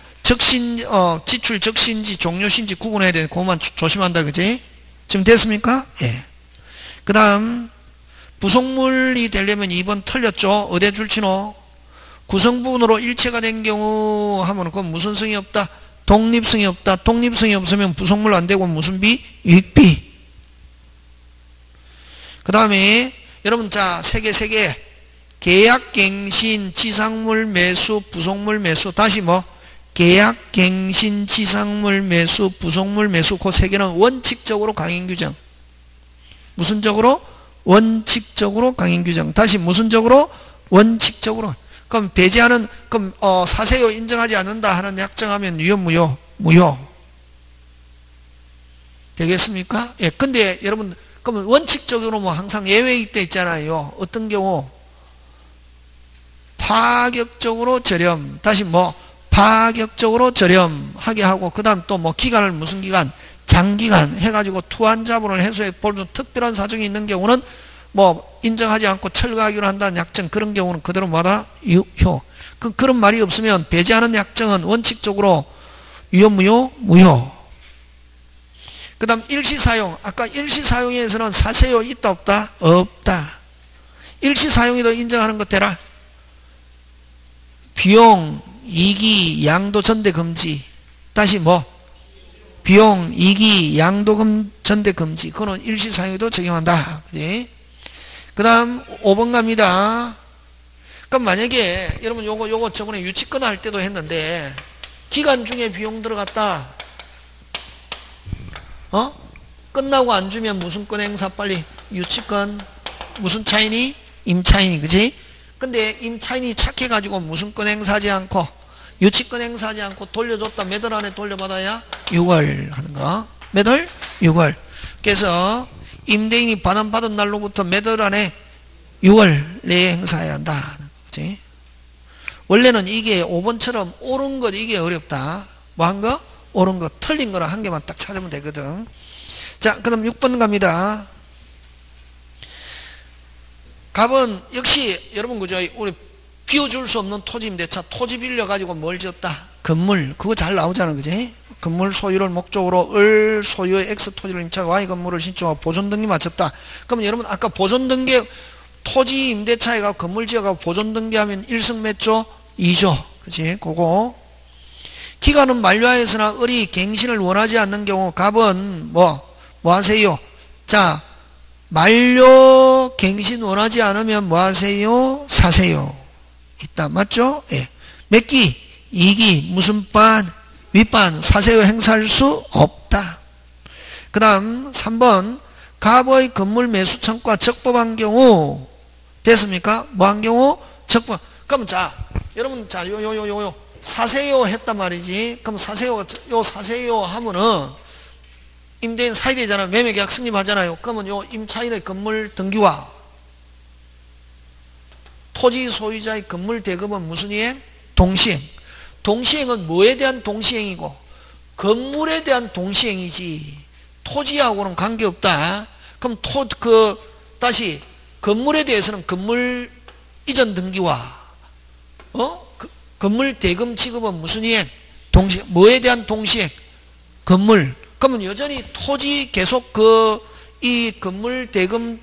지출 적시인지 종료시인지 구분해야 돼. 그것만 조심한다. 그지? 지금 됐습니까? 예. 그 다음 부속물이 되려면 2번 틀렸죠. 어디 줄치노? 구성부분으로 일체가 된 경우 하면 그건 무슨 성이 없다? 독립성이 없다. 독립성이 없으면 부속물 안 되고 무슨 비? 유익비. 그 다음에 여러분 자 세 개 계약갱신 지상물 매수 부속물 매수 다시 뭐 계약갱신 지상물 매수 부속물 매수 그 세 개는 원칙적으로 강행규정. 무슨 적으로? 원칙적으로 강행규정. 다시 무슨 적으로? 원칙적으로. 그럼 배제하는 그럼 사세요 인정하지 않는다 하는 약정하면 유효 무효? 무효. 되겠습니까? 예. 근데 여러분 그러면 원칙적으로 뭐 항상 예외일 때 있잖아요. 어떤 경우? 파격적으로 저렴. 다시 뭐 파격적으로 저렴하게 하고 그 다음 또 뭐 기간을 무슨 기간? 장기간 해가지고 투한 자본을 해소해 보는 특별한 사정이 있는 경우는 뭐 인정하지 않고 철거하기로 한다는 약정 그런 경우는 그대로 뭐다? 유효. 그런 말이 없으면 배제하는 약정은 원칙적으로 유효 무효? 무효. 그 다음 일시사용. 아까 일시사용에서는 사세요 있다 없다? 없다. 일시사용이도 인정하는 것 대라. 비용, 이기, 양도 전대 금지. 다시 뭐? 비용, 이기, 양도 전대 금지. 그거는 일시사용에도 적용한다. 그 다음 5번 갑니다. 그럼 만약에 여러분 요거 저번에 유치권 할 때도 했는데 기간 중에 비용 들어갔다. 끝나고 안 주면 무슨 권 행사 빨리 유치권 무슨 차인이? 임차인이 그지? 근데 임차인이 착해가지고 무슨 권 행사하지 않고 유치권 행사하지 않고 돌려줬다. 몇 월 안에 돌려받아야? 6월 하는 거. 몇 월? 6월. 그래서 임대인이 반환받은 날로부터 몇 월 안에? 6월 내에 행사해야 한다. 그지? 원래는 이게 5번처럼 옳은 것 이게 어렵다. 뭐 한 거? 옳은 거. 틀린 거는 한 개만 딱 찾으면 되거든. 자, 그 다음 6번 갑니다. 갑은 역시 여러분 그죠? 우리 비워줄 수 없는 토지임대차 토지 빌려가지고 뭘 지었다? 건물. 그거 잘 나오잖아. 그지? 건물 소유를 목적으로 을 소유의 X 토지를 임차하고 Y 건물을 신청하고 보존 등기 마쳤다. 그러면 여러분 아까 보존 등기 토지 임대차에가 건물 지어가 보존 등기하면 1승 몇 조? 2조. 그치? 그거. 기간은 만료하였으나 을이 갱신을 원하지 않는 경우 갑은 뭐 하세요? 자, 만료 갱신 원하지 않으면 뭐 하세요? 사세요. 있다. 맞죠? 예. 몇 기? 2기. 무슨 반? 윗반. 사세요 행사할 수 없다. 그 다음 3번 갑의 건물 매수 청구가 적법한 경우 됐습니까? 뭐 한 경우? 적법. 그럼 자, 여러분 자, 요 사세요 했단 말이지. 그럼 사세요 하면은 임대인 사야 되잖아요. 매매계약 승립하잖아요. 그러면 요 임차인의 건물 등기와 토지 소유자의 건물 대금은 무슨 이행? 동시행. 동시행은 뭐에 대한 동시행이고? 건물에 대한 동시행이지. 토지하고는 관계없다. 그럼 다시 건물에 대해서는 건물 이전 등기와 건물 대금 지급은 무슨 이행? 동시행. 뭐에 대한 동시행? 건물. 그러면 여전히 토지 계속 이 건물 대금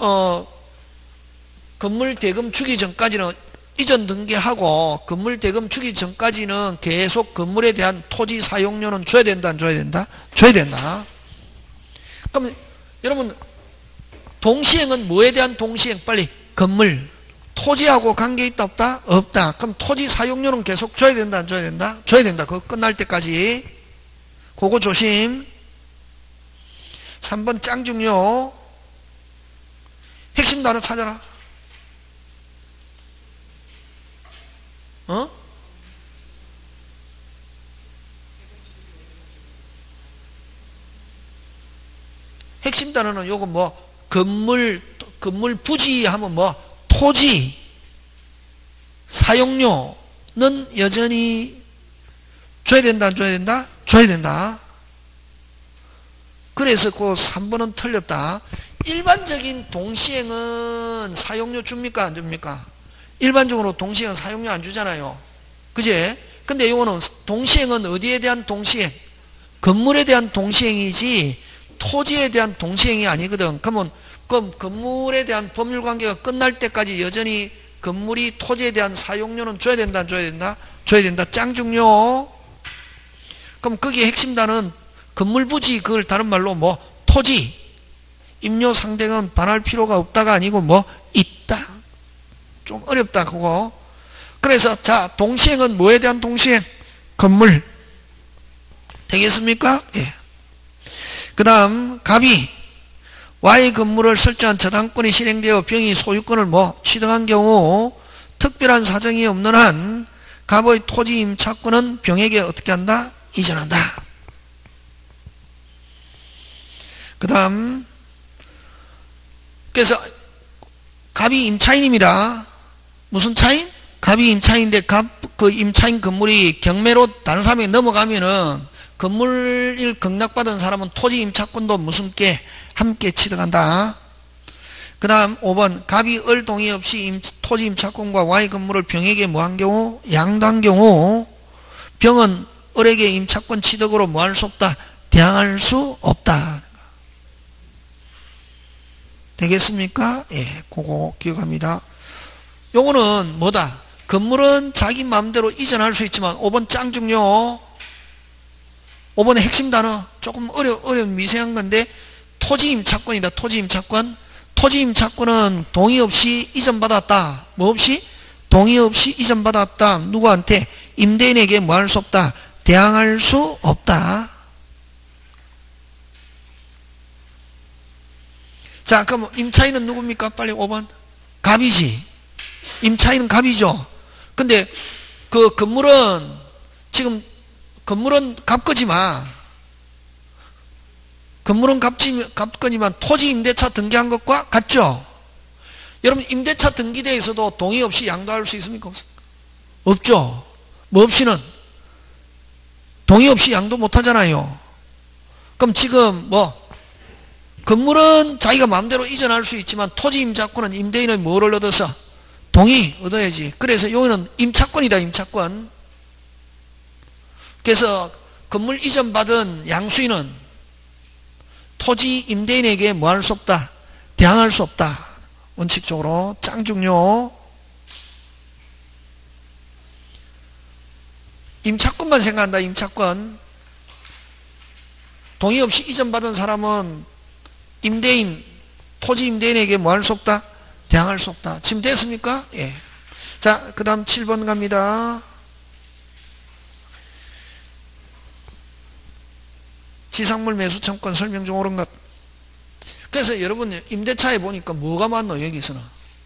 주기 전까지는 이전 등기하고 건물 대금 주기 전까지는 계속 건물에 대한 토지 사용료는 줘야 된다, 안 줘야 된다? 줘야 된다. 그럼 여러분 동시행은 뭐에 대한 동시행? 빨리 건물. 토지하고 관계 있다 없다? 없다. 그럼 토지 사용료는 계속 줘야 된다, 안 줘야 된다? 줘야 된다. 그거 끝날 때까지. 그거 조심. 3번 짱중요. 핵심 단어 찾아라. 핵심 단어는 요거 뭐 건물 부지 하면 뭐 토지 사용료는 여전히 줘야 된다, 안 줘야 된다? 줘야 된다. 그래서 그 3번은 틀렸다. 일반적인 동시행은 사용료 줍니까, 안 줍니까? 일반적으로 동시행은 사용료 안 주잖아요. 그제? 근데 이거는 동시행은 어디에 대한 동시행? 건물에 대한 동시행이지 토지에 대한 동시행이 아니거든. 그러면 건물에 대한 법률관계가 끝날 때까지 여전히 건물이 토지에 대한 사용료는 줘야 된다, 안 줘야 된다? 줘야 된다. 짱중요. 그럼 거기에 핵심 단어는 건물 부지, 그걸 다른 말로 뭐 토지, 임료 상대는 반할 필요가 없다가 아니고 뭐 있다. 좀 어렵다 그거. 그래서 자, 동시행은 뭐에 대한 동시행? 건물. 되겠습니까? 예. 그 다음 갑이 Y의 건물을 설정한 저당권이 실행되어 병이 소유권을 뭐 취득한 경우 특별한 사정이 없는 한 갑의 토지 임차권은 병에게 어떻게 한다? 이전한다. 그 다음 그래서 갑이 임차인입니다. 무슨 차인? 갑이 임차인인데 그 임차인 건물이 경매로 다른 사람에게 넘어가면은 건물을 경락받은 사람은 토지 임차권도 무슨 게 함께 취득한다. 그 다음 5번 갑이 을 동의 없이 토지 임차권과 Y 건물을 병에게 뭐한 경우? 양도한 경우 병은 을에게 임차권 취득으로 뭐 할 수 없다? 대항할 수 없다. 되겠습니까? 예, 그거 기억합니다. 요거는 뭐다? 건물은 자기 마음대로 이전할 수 있지만 5번 짱중요. 5번의 핵심 단어 조금 어려운 미세한 건데 토지 임차권이다. 토지 임차권. 토지 임차권은 동의 없이 이전받았다. 뭐 없이? 동의 없이 이전받았다. 누구한테? 임대인에게 뭐 할 수 없다? 대항할 수 없다. 자, 그럼 임차인은 누굽니까? 빨리 5번. 갑이지. 임차인은 갑이죠. 근데 그 건물은 지금 건물은 갑거지만 건물은 갑거지만 토지 임대차 등기한 것과 같죠. 여러분 임대차 등기대에서도 동의 없이 양도할 수 있습니까? 없죠. 뭐 없이는 동의 없이 양도 못 하잖아요. 그럼 지금 뭐 건물은 자기가 마음대로 이전할 수 있지만 토지 임차권은 임대인의 뭐를 얻어서? 동의 얻어야지. 그래서 여기는 임차권이다. 임차권. 그래서 건물 이전 받은 양수인은 토지 임대인에게 뭐 할 수 없다? 대항할 수 없다. 원칙적으로 짱 중요. 임차권만 생각한다. 임차권. 동의 없이 이전받은 사람은 임대인, 토지 임대인에게 뭐 할 수 없다? 대항할 수 없다. 지금 됐습니까? 예. 자, 그 다음 7번 갑니다. 지상물 매수 청권 설명 중 옳은 것. 그래서 여러분 임대차에 보니까 뭐가 많노? 여기서는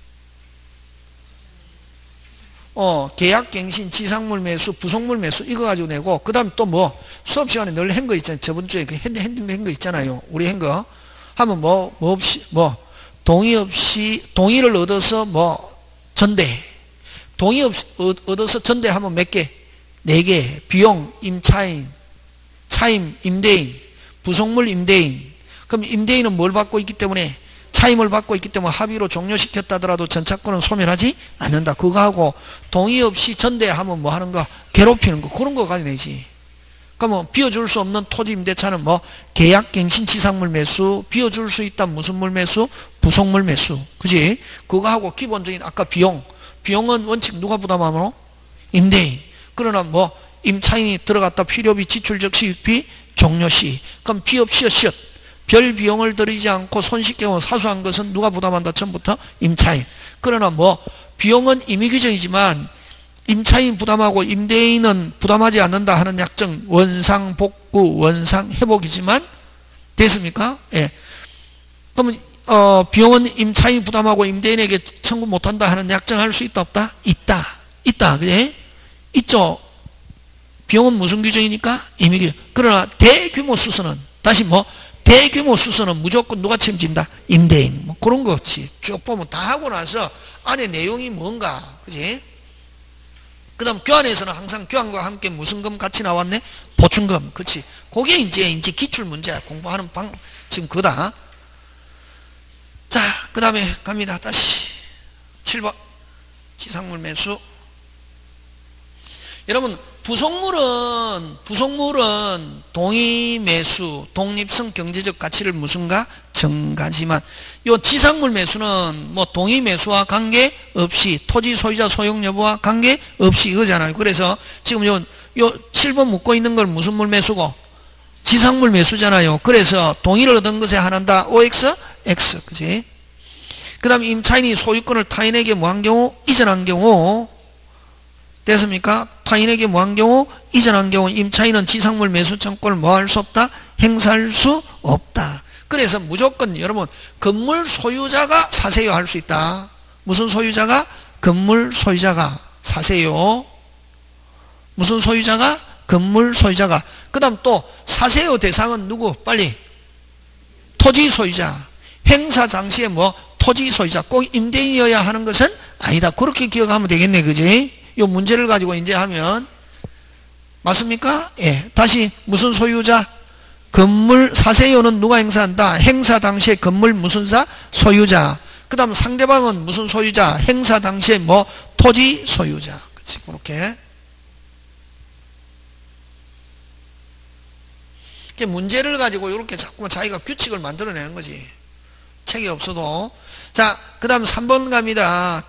계약 갱신, 지상물 매수, 부속물 매수 이거 가지고 내고, 그 다음 또 뭐 수업 시간에 늘 한 거 있잖아요. 저번 주에 그 한 거 있잖아요. 우리 한 거 하면 뭐 없이 동의 없이 동의를 얻어서 전대, 동의 없이 얻어서 전대하면 몇 개? 4개. 비용, 임차인, 차임, 임대인, 부속물 임대인. 그럼 임대인은 뭘 받고 있기 때문에, 차임을 받고 있기 때문에 합의로 종료시켰다더라도 전차권은 소멸하지 않는다. 그거 하고 동의 없이 전대하면 뭐 하는 거? 괴롭히는 거. 그런 거 가지고 내지. 그러면 비워줄 수 없는 토지 임대차는 계약 갱신 지상물 매수, 비워줄 수 있다 무슨 물 매수? 부속물 매수. 그지? 그거 하고 기본적인 아까 비용은 원칙 누가 부담하노? 임대인. 그러나 임차인이 들어갔다 필요비, 지출 적시, 유익비, 종료시. 그럼 비업 시엇 별 비용을 들이지 않고 손쉽게 사수한 것은 누가 부담한다? 처음부터 임차인. 그러나 비용은 임의 규정이지만 임차인 부담하고 임대인은 부담하지 않는다 하는 약정, 원상 복구, 원상 회복이지만 됐습니까? 예. 그러면 비용은 임차인 부담하고 임대인에게 청구 못한다 하는 약정할 수 있다 없다? 있다. 그래? 있죠. 비용은 무슨 규정이니까? 임의 규정. 그러나 대규모 수선은 다시 대규모 수선은 무조건 누가 책임진다? 임대인. 그런 거지. 쭉 보면 다 하고 나서 안에 내용이 뭔가, 그지? 그 다음 교환에서는 항상 교환과 함께 무슨 금 같이 나왔네? 보충금. 그치? 그게 이제 기출 문제야. 공부하는 지금 그다. 자, 그 다음에 갑니다. 다시. 7번. 지상물 매수. 여러분, 부속물은 동의 매수, 독립성 경제적 가치를 무슨가? 증가지만, 요 지상물 매수는 동의 매수와 관계없이, 토지 소유자 소용 여부와 관계없이 이거잖아요. 그래서 지금 요 7번 묶고 있는 걸 무슨 물 매수고? 지상물 매수잖아요. 그래서 동의를 얻은 것에 한한다. OX, X. 그지? 그 다음 임차인이 소유권을 타인에게 뭐한 경우? 이전한 경우. 됐습니까? 타인에게 뭐한 경우? 이전한 경우 임차인은 지상물 매수 청구권을 할 수 없다? 행사할 수 없다. 그래서 무조건 여러분 건물 소유자가 사세요 할 수 있다. 무슨 소유자가? 건물 소유자가 사세요. 무슨 소유자가? 건물 소유자가. 그 다음 또 사세요 대상은 누구? 빨리. 토지 소유자. 행사 당시에 토지 소유자. 꼭 임대인이어야 하는 것은 아니다. 그렇게 기억하면 되겠네. 그지? 요 문제를 가지고 이제 하면 맞습니까? 예. 다시 무슨 소유자? 건물 사세요는 누가 행사한다? 행사 당시에 건물 무슨 사? 소유자. 그 다음 상대방은 무슨 소유자? 행사 당시에 토지 소유자. 그치? 그렇게. 문제를 가지고 이렇게 자꾸만 자기가 규칙을 만들어내는 거지. 책이 없어도. 자, 그 다음 3번 갑니다.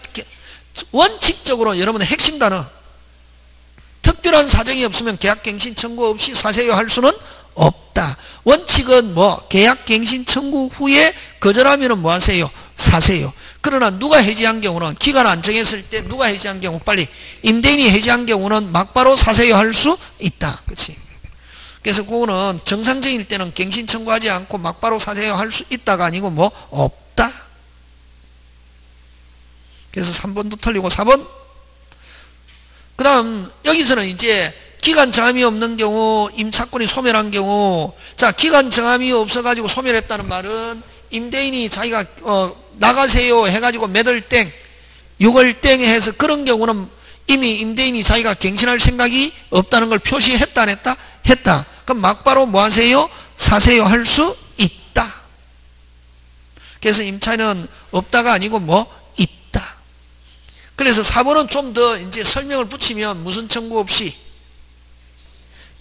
원칙적으로 여러분의 핵심 단어. 특별한 사정이 없으면 계약갱신 청구 없이 사세요 할 수는 없다. 원칙은 계약갱신 청구 후에 거절하면 하세요? 사세요. 그러나 누가 해지한 경우는 기간 안 정했을 때 누가 해지한 경우 빨리 임대인이 해지한 경우는 막바로 사세요 할 수 있다. 그치? 그래서 그거는 정상적일 때는 갱신 청구하지 않고 막바로 사세요 할 수 있다가 아니고 없다. 그래서 3번도 틀리고 4번. 그 다음 여기서는 이제 기간 정함이 없는 경우, 임차권이 소멸한 경우. 자, 기간 정함이 없어가지고 소멸했다는 말은 임대인이 자기가 나가세요 해가지고 몇 월 땡 6월 땡 해서 그런 경우는 이미 임대인이 자기가 갱신할 생각이 없다는 걸 표시했다 안 했다? 했다. 그럼 막바로 하세요? 사세요 할 수 있다. 그래서 임차인은 없다가 아니고 있다. 그래서 4번은 좀 더 이제 설명을 붙이면 무슨 청구 없이?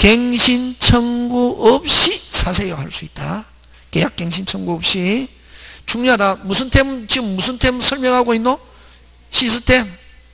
갱신 청구 없이 사세요 할 수 있다. 계약 갱신 청구 없이. 중요하다. 무슨 템, 지금 무슨 템 설명하고 있노? 시스템.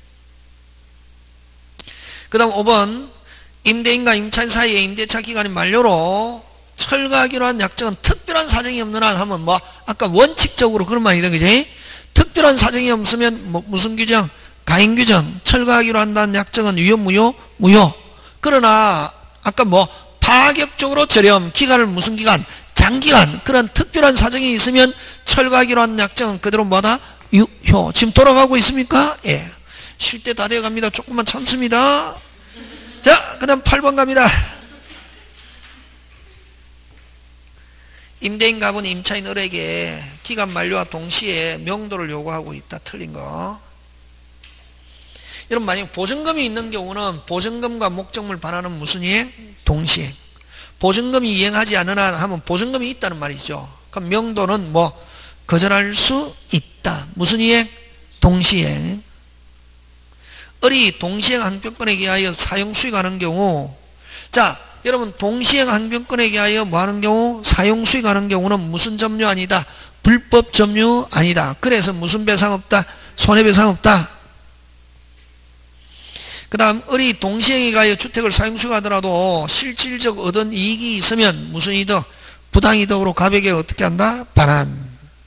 그 다음 5번. 임대인과 임차인 사이의 임대차 기간이 만료로 철거하기로 한 약정은 특별한 사정이 없는 한 하면 뭐, 아까 원칙적으로 그런 말이다. 그지? 특별한 사정이 없으면 뭐 무슨 규정? 가인 규정. 철거하기로 한다는 약정은 유효, 무효? 무효. 그러나, 아까 뭐, 파격적으로 저렴, 기간을 무슨 기간? 장기간. 그런 특별한 사정이 있으면 철거하기로 한 약정은 그대로 뭐다? 유효. 지금 돌아가고 있습니까? 예. 쉴 때 다 되어 갑니다. 조금만 참습니다. 자, 그 다음 8번 갑니다. 임대인 갑은 임차인 을에게 기간 만료와 동시에 명도를 요구하고 있다. 틀린 거. 여러분, 만약 보증금이 있는 경우는 보증금과 목적물 반환은 무슨 이행? 동시행. 보증금이 이행하지 않으나 하면 보증금이 있다는 말이죠. 그럼 명도는 뭐 거절할 수 있다. 무슨 이행? 동시행. 을이 동시행 항변권에 의하여 사용 수익하는 경우, 자, 여러분, 동시행 항변권에 의하여 뭐 하는 경우? 사용 수익하는 경우는 무슨 점유 아니다? 불법 점유 아니다. 그래서 무슨 배상 없다? 손해배상 없다. 그 다음, 을이 동시행에 의하여 주택을 사용 수익하더라도 실질적 얻은 이익이 있으면 무슨 이득? 부당이득으로 갑에게 어떻게 한다? 반환.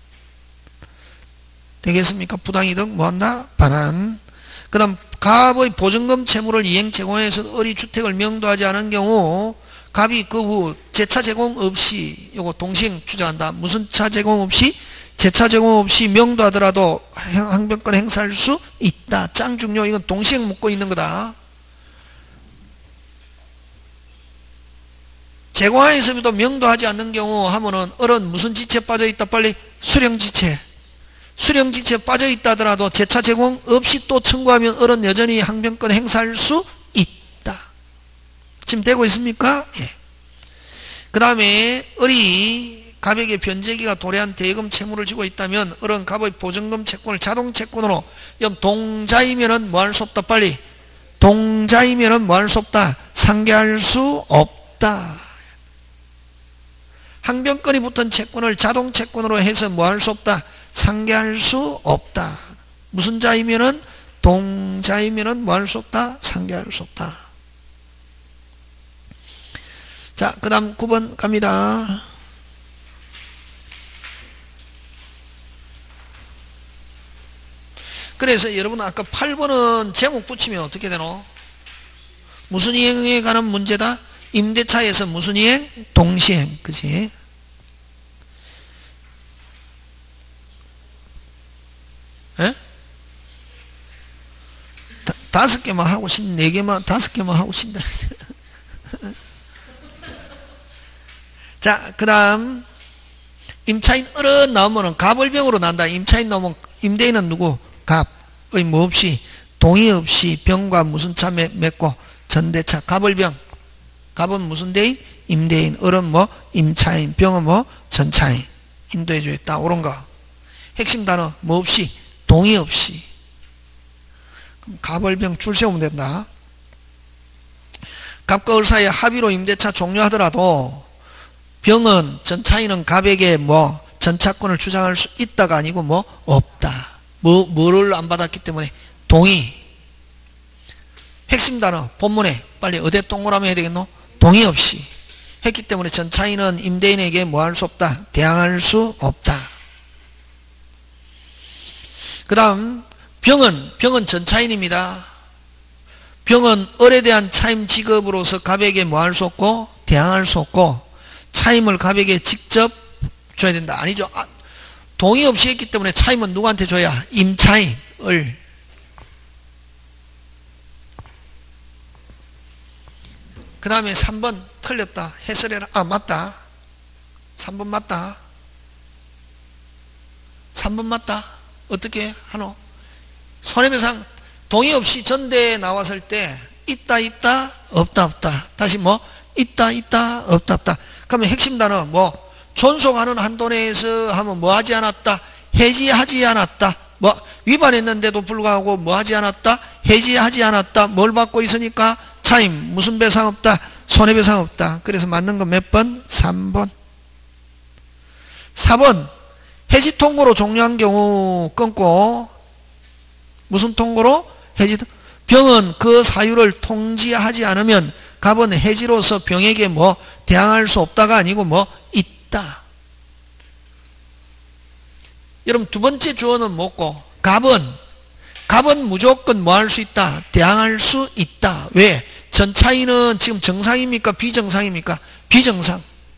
되겠습니까? 부당이득 뭐 한다? 반환. 그 다음, 갑의 보증금 채무를 이행 제공해서 을이 주택을 명도하지 않은 경우 갑이 그 후 재차 제공 없이 요거 동시행 주장한다. 무슨 차 제공 없이? 재차 제공 없이 명도하더라도 항변권 행사할 수 있다. 짱 중요. 이건 동시행 묶고 있는 거다. 제공하에서도 명도하지 않는 경우 하면은 을은 무슨 지체에 빠져 있다? 빨리 수령지체. 수령지체에 빠져 있다 하더라도 재차 제공 없이 또 청구하면 을은 여전히 항변권 행사할 수 있다. 지금 되고 있습니까? 예. 그 다음에 을이 갑에게 변제기가 도래한 대금 채무를 지고 있다면 을은 갑의 보증금 채권을 자동 채권으로 동자이면은 뭐 할 수 없다? 빨리 동자이면은 뭐 할 수 없다? 상계할 수 없다. 항변권이 붙은 채권을 자동 채권으로 해서 뭐 할 수 없다? 상계할 수 없다. 무슨 자이면은? 동자이면은 뭐 할 수 없다? 상계할 수 없다. 자, 그 다음 9번 갑니다. 그래서 여러분 아까 8번은 제목 붙이면 어떻게 되노? 무슨 이행에 관한 문제다? 임대차에서 무슨 이행? 동시행. 그치? 예? 5개만 하고 싶, 4개만, 5개만 하고 싶다. 자, 그 다음, 임차인 을은 나오면은 갑을병으로 난다. 임차인 나오면, 임대인은 누구? 갑의 뭐 없이, 동의 없이 병과 무슨 차 맺고, 전대차, 갑을병. 갑은 무슨 대인? 임대인. 을은 뭐? 임차인. 병은 뭐? 전차인. 인도해주겠다. 옳은 거. 핵심 단어, 뭐 없이? 동의 없이. 그럼 갑을병 줄 세우면 된다. 갑과 을 사이에 합의로 임대차 종료하더라도 병은 전차인은 갑에게 뭐 전차권을 주장할 수 있다가 아니고 뭐 없다. 뭐를 안 받았기 때문에 동의. 핵심 단어 본문에 빨리 어디 동그라미 해야 되겠노? 동의 없이 했기 때문에 전차인은 임대인에게 뭐 할 수 없다. 대항할 수 없다. 그 다음 병은 전차인입니다. 병은 을에 대한 차임 지급으로서 갑에게 뭐 할 수 없고 대항할 수 없고 차임을 갑에게 직접 줘야 된다. 아니죠. 동의 없이 했기 때문에 차임은 누구한테 줘야? 임차인, 을. 그 다음에 3번 틀렸다. 해설해라. 맞다. 3번 맞다. 3번 맞다. 어떻게 하노? 손해배상 동의 없이 전대에 나왔을 때 있다 없다 다시 뭐 있다 없다 그러면 핵심 단어 뭐 존속하는 한도 내에서 하면 뭐 하지 않았다? 해지하지 않았다. 뭐 위반했는데도 불구하고 뭐 하지 않았다? 해지하지 않았다. 뭘 받고 있으니까 차임 무슨 배상 없다? 손해배상 없다. 그래서 맞는 건 몇 번? 3번. 4번 해지 통고로 종료한 경우 끊고, 무슨 통고로? 해지. 병은 그 사유를 통지하지 않으면 갑은 해지로서 병에게 뭐 대항할 수 없다가 아니고 뭐 있다. 여러분 두 번째 주어는 뭐고? 갑은 무조건 뭐 할 수 있다? 대항할 수 있다. 왜? 전차인은 지금 정상입니까? 비정상입니까? 비정상.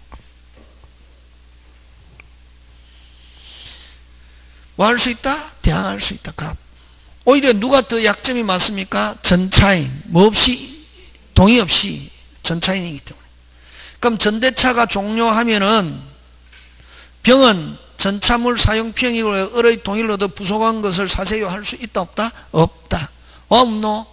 뭐 할 수 있다? 대항할 수 있다. 갑. 오히려 누가 더 약점이 많습니까? 전차인. 뭐 없이, 동의 없이 전차인이기 때문에. 그럼 전대차가 종료하면은 병은 전차물 사용 병이고 을의 동의를 얻어 부속한 것을 사세요 할 수 있다 없다? 없다. 없노?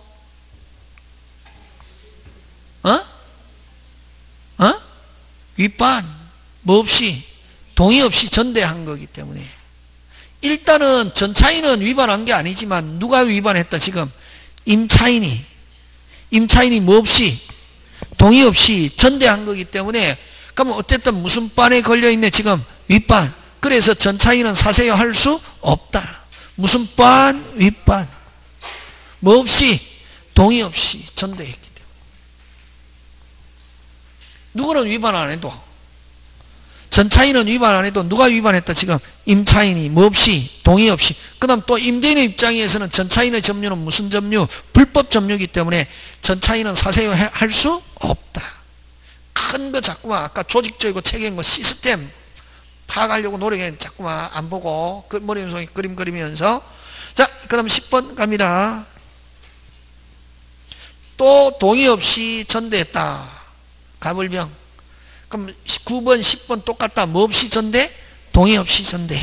윗반 뭐 없이 동의 없이 전대한 거기 때문에 일단은 전차인은 위반한 게 아니지만 누가 위반했다 지금? 임차인이 뭐 없이 동의 없이 전대한 거기 때문에 그러면 어쨌든 무슨 반에 걸려있네 지금? 윗반. 그래서 전차인은 사세요 할 수 없다. 무슨 반? 윗반. 뭐 없이? 동의 없이 전대했기 때문에. 누구는 위반 안 해도 전차인은 위반 안 해도 누가 위반했다 지금? 임차인이 뭐 없이? 동의 없이. 그 다음 또 임대인의 입장에서는 전차인의 점유는 무슨 점유? 불법 점유이기 때문에 전차인은 사세요 할 수 없다. 큰 거 자꾸만 아까 조직적이고 체계인 거 시스템 파악하려고 노력해 자꾸만 안 보고 머릿속에 그림 그리면서. 자, 그 다음 10번 갑니다. 또 동의 없이 전대했다. 갑을병. 그럼 9번 10번 똑같다. 뭐 없이 전대? 동의 없이 전대.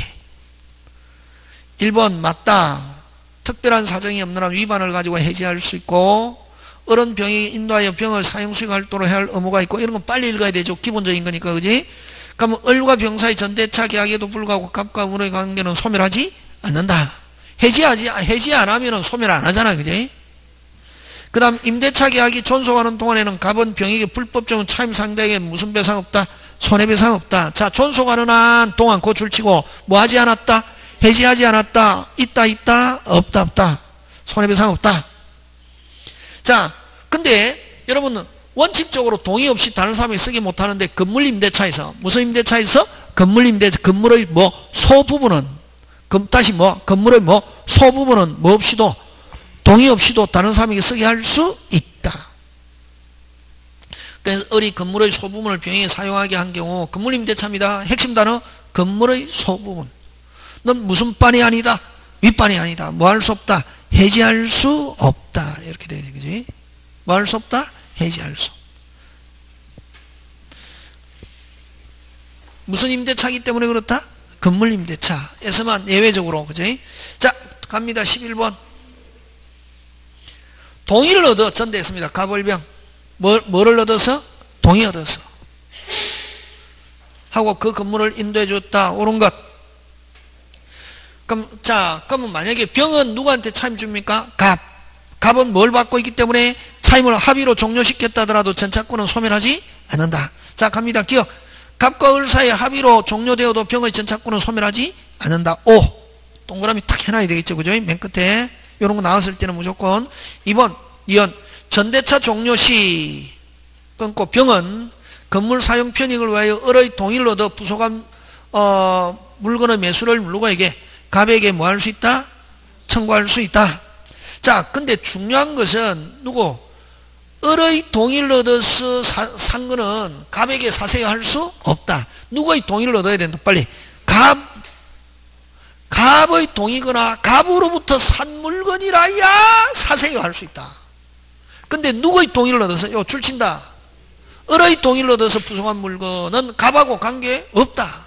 1번 맞다. 특별한 사정이 없는 한 위반을 가지고 해지할 수 있고 어른 병이 인도하여 병을 사용 수익 활동을 해야 할 의무가 있고 이런 건 빨리 읽어야 되죠. 기본적인 거니까. 그지? 그러면 을과 병사의 전대차 계약에도 불구하고 갑과 을의 관계는 소멸하지 않는다. 해지 안 하면은 소멸 안 하잖아. 그지? 그 다음 임대차 계약이 존속하는 동안에는 갑은 병에게 불법적인 차임 상대에게 무슨 배상 없다? 손해배상 없다. 자, 존속하는 한 동안 그 줄치고 뭐 하지 않았다? 해지하지 않았다. 있다. 없다. 손해배상 없다. 자, 근데 여러분 원칙적으로 동의 없이 다른 사람이 쓰기 못하는데 건물 임대차에서 무슨 임대차에서? 건물 임대차 건물의 뭐 소부분은 다시 뭐 건물의 뭐 소부분은 뭐 없이도 동의 없이도 다른 사람에게 쓰게 할 수 있다. 그래서 을이 건물의 소부분을 병행에 사용하게 한 경우 건물 임대차입니다. 핵심 단어 건물의 소부분. 넌 무슨 반이 아니다? 윗반이 아니다. 뭐 할 수 없다? 해지할 수 없다. 이렇게 되지, 그지? 뭐 할 수 없다? 해지할 수. 무슨 임대차이기 때문에 그렇다? 건물 임대차에서만 예외적으로, 그지? 자, 갑니다. 11번. 동의를 얻어 전대했습니다. 갑을병. 뭐를 얻어서? 동의 얻어서. 하고 그 건물을 인도해 줬다. 옳은 것. 그러면 만약에 병은 누구한테 차임 줍니까? 갑은 뭘 받고 있기 때문에 차임을 합의로 종료시켰다 하더라도 전차권은 소멸하지 않는다. 자, 갑니다. 기억. 갑과 을 사이에 합의로 종료되어도 병의 전차권은 소멸하지 않는다. 오. 동그라미 탁 해놔야 되겠죠. 그죠? 맨 끝에. 이런 거 나왔을 때는 무조건. 2번, 2연. 전대차 종료 시 끊고 병은 건물 사용 편익을 위하여 을의 동의를 얻어 부속한 물건의 매수를 누구에게? 갑에게 뭐 할 수 있다? 청구할 수 있다. 자, 근데 중요한 것은 누구? 을의 동의를 얻어서 산 거는 갑에게 사세요 할 수 없다. 누구의 동의를 얻어야 된다. 빨리. 갑의 동의거나 갑으로부터 산 물건이라야 사세요 할 수 있다. 근데 누구의 동의를 얻어서? 이거 줄친다. 을의 동의를 얻어서 부속한 물건은 갑하고 관계 없다.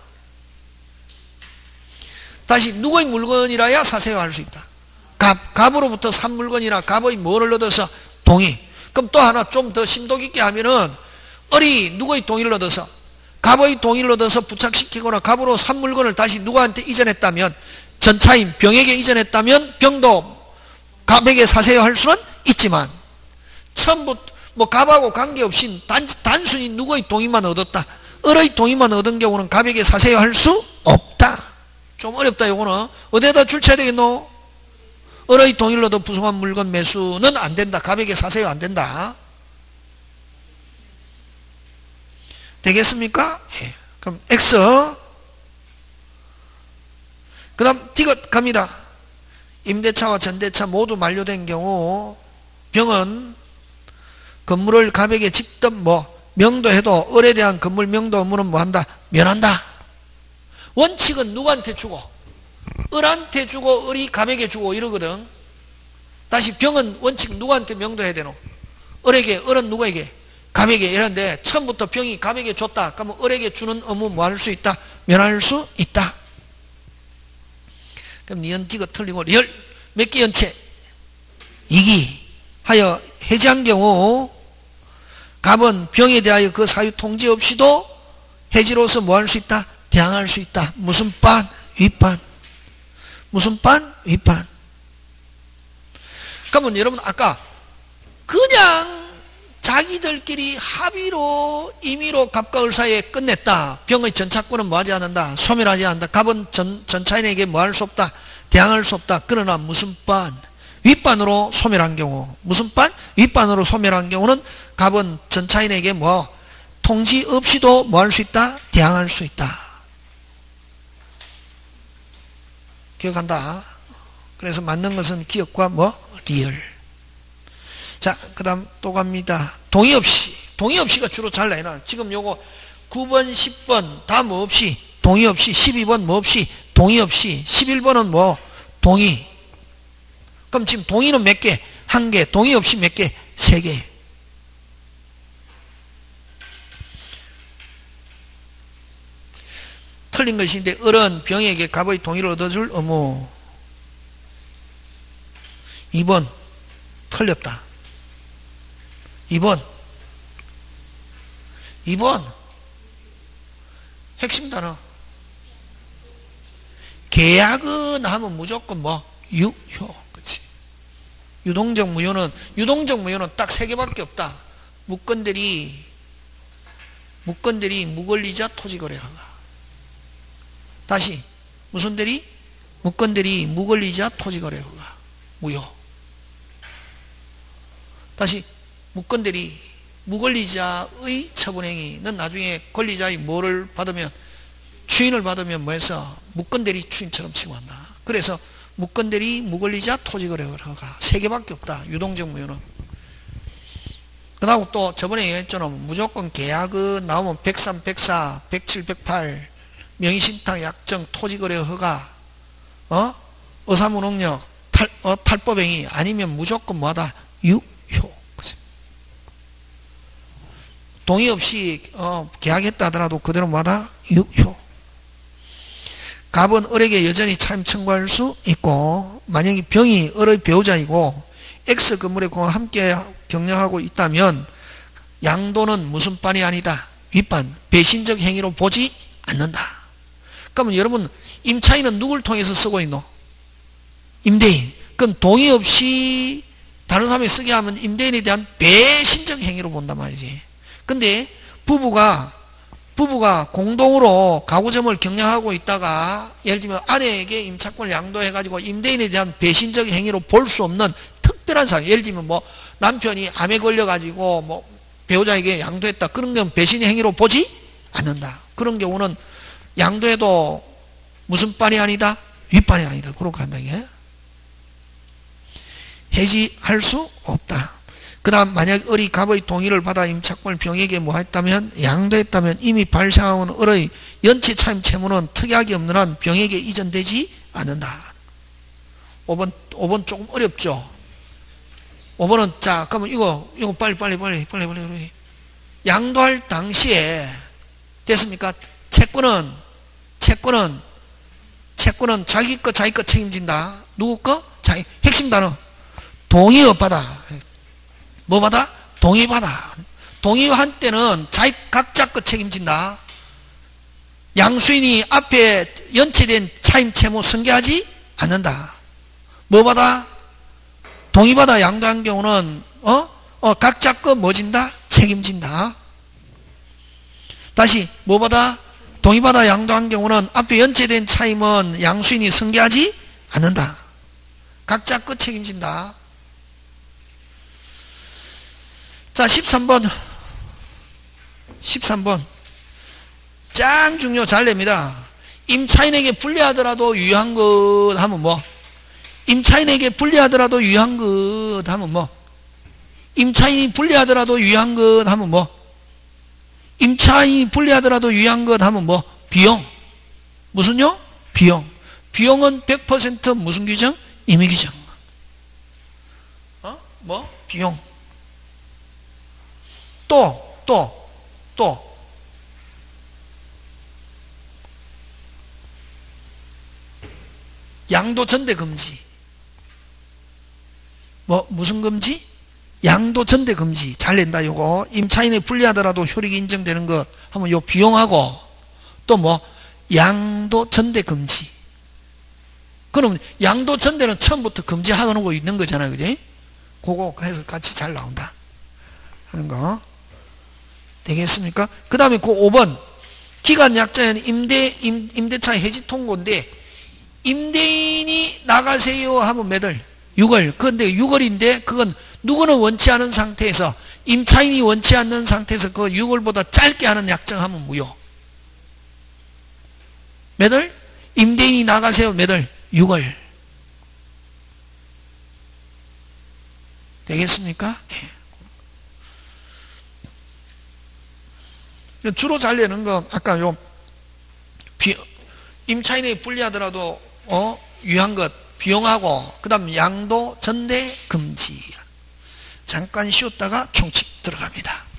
다시 누구의 물건이라야 사세요 할 수 있다. 갑으로부터 산 물건이나 갑의 뭐를 얻어서? 동의. 그럼 또 하나 좀 더 심도 깊게 하면은 을이 누구의 동의를 얻어서? 갑의 동의를 얻어서 부착시키거나 갑으로 산 물건을 다시 누구한테 이전했다면 전차인 병에게 이전했다면 병도 갑에게 사세요 할 수는 있지만 처음부터 뭐 갑하고 관계없이 단순히 누구의 동의만 얻었다. 을의 동의만 얻은 경우는 갑에게 사세요 할 수 없다. 좀 어렵다. 요거는 어디에다 줄쳐야 되겠노? 을의 동일로 더 부송한 물건 매수는 안 된다. 갑에게 사세요. 안 된다. 되겠습니까? 예. 그럼 X. 그 다음 디귿 갑니다. 임대차와 전대차 모두 만료된 경우 병은 건물을 갑에게 직접 명도해도 을에 대한 건물 명도 의무는 뭐한다? 면한다. 원칙은 누구한테 주고? 을한테 주고 을이 갑에게 주고 이러거든. 다시 병은 원칙 누구한테 명도해야 되노? 을에게. 을은 누구에게? 갑에게. 이런데 처음부터 병이 갑에게 줬다. 그러면 을에게 주는 의무 뭐 할 수 있다? 면할 수 있다. 그럼 니은 디귿 틀리고 리얼 몇 개 연체? 2기 하여 해지한 경우 갑은 병에 대하여 그 사유 통지 없이도 해지로서 뭐 할 수 있다? 대항할 수 있다. 무슨 반? 윗반. 무슨 반? 윗반. 그러면 여러분 아까 그냥 자기들끼리 합의로 임의로 갑과 을 사이에 끝냈다. 병의 전차권은 뭐하지 않는다? 소멸하지 않는다. 갑은 전차인에게 뭐할 수 없다? 대항할 수 없다. 그러나 무슨 반? 윗반으로 소멸한 경우. 무슨 반? 윗반으로 소멸한 경우는 갑은 전차인에게 통지 없이도 뭐 할 수 있다? 대항할 수 있다. 기억한다. 그래서 맞는 것은 기억과 리얼. 자, 그 다음 또 갑니다. 동의 없이. 동의 없이가 주로 잘 나요. 지금 요거 9번, 10번 다 뭐 없이, 동의 없이, 12번 뭐 없이, 동의 없이, 11번은 동의. 그럼 지금 동의는 몇 개? 1개. 동의 없이 몇 개? 3개. 틀린 것인데 을은 병에게 갑의 동의를 얻어줄 의무. 2번 틀렸다. 2번 핵심 단어. 계약은 하면 무조건 유효. 그치? 유동적 무효는 딱 3개밖에 없다. 무건대리 무권리자 토지거래허가. 다시 무슨 대리? 무건대리 무권리자 토지거래허가. 무효. 다시 무건대리 무권리자의 처분행위는 나중에 권리자의 뭐를 받으면 추인을 받으면 뭐해서 무건대리 추인처럼 취급한다. 그래서 무건대리 무권리자 토지거래허가 3개밖에 없다. 유동적 무효는. 그 다음 또 저번에 얘기했잖아. 무조건 계약은 나오면 103, 104, 107, 108 명의신탁 약정 토지거래허가 의사무능력 탈법행위 아니면 무조건 뭐하다? 유효. 동의 없이 계약했다 하더라도 그대로 뭐하다? 유효. 갑은 을에게 여전히 차임 청구할 수 있고 만약에 병이 을의 배우자이고 X 건물에 함께 경영하고 있다면 양도는 무슨 반이 아니다? 윗반. 배신적 행위로 보지 않는다. 그러면 여러분 임차인은 누굴 통해서 쓰고 있노? 임대인. 그럼 동의 없이 다른 사람이 쓰게 하면 임대인에 대한 배신적 행위로 본단 말이지. 근데 부부가 공동으로 가구점을 경영하고 있다가 예를 들면 아내에게 임차권을 양도해가지고 임대인에 대한 배신적 행위로 볼 수 없는 특별한 상황. 예를 들면 남편이 암에 걸려가지고 배우자에게 양도했다. 그런 경우는 배신의 행위로 보지 않는다. 그런 경우는 양도해도 무슨 반이 아니다? 윗반이 아니다. 그렇게 한다. 이게. 해지할 수 없다. 그 다음 만약 을이 갑의 동의를 받아 임차권을 병에게 했다면 양도했다면 이미 발생한 을의 연체 차임 채무는 특약이 없는 한 병에게 이전되지 않는다. 5번 조금 어렵죠. 5번은 자 그러면 이거 빨리 양도할 당시에 됐습니까? 채권은 자기 거 책임진다. 누구 거? 자기. 핵심 단어. 동의 받아. 뭐 받아? 동의 받아. 동의한 때는 각자 거 책임진다. 양수인이 앞에 연체된 차임 채무 승계하지 않는다. 뭐 받아? 동의 받아 양도한 경우는 각자 거 뭐 진다? 책임진다. 다시 뭐 받아? 동의받아 양도한 경우는 앞에 연체된 차임은 양수인이 승계하지 않는다. 각자 끝 책임진다. 자, 13번. 짱 중요 잘 냅니다. 임차인에게 불리하더라도 유효한 것 하면 뭐? 임차인에게 불리하더라도 유효한 것 하면 뭐? 임차인이 불리하더라도 유효한 것 하면 뭐? 임차인이 불리하더라도 유효한 것 하면 뭐? 비용. 무슨요? 비용. 비용은 100% 무슨 규정? 임의 규정. 뭐? 비용. 또. 양도 전대 금지. 뭐, 무슨 금지? 양도 전대 금지. 잘 낸다, 요거. 임차인에 불리하더라도 효력이 인정되는 것 하면 요 비용하고, 또 뭐, 양도 전대 금지. 그럼 양도 전대는 처음부터 금지하고 있는 거잖아요, 그지? 그거 해서 같이 잘 나온다. 하는 거. 되겠습니까? 그 다음에 그 5번. 기간 약자는 임대차 해지 통고인데, 임대인이 나가세요 하면 몇 월? 6월. 그런데 6월인데 그건 누구는 원치 않은 상태에서 임차인이 원치 않는 상태에서 그 6월보다 짧게 하는 약정하면 무효. 몇 월? 임대인이 나가세요 몇 월? 6월. 되겠습니까? 예. 주로 잘 내는 건 아까 요 임차인이 불리하더라도 유효한 것 비용하고 그 다음 양도 전대 금지. 잠깐 쉬었다가 총칙 들어갑니다.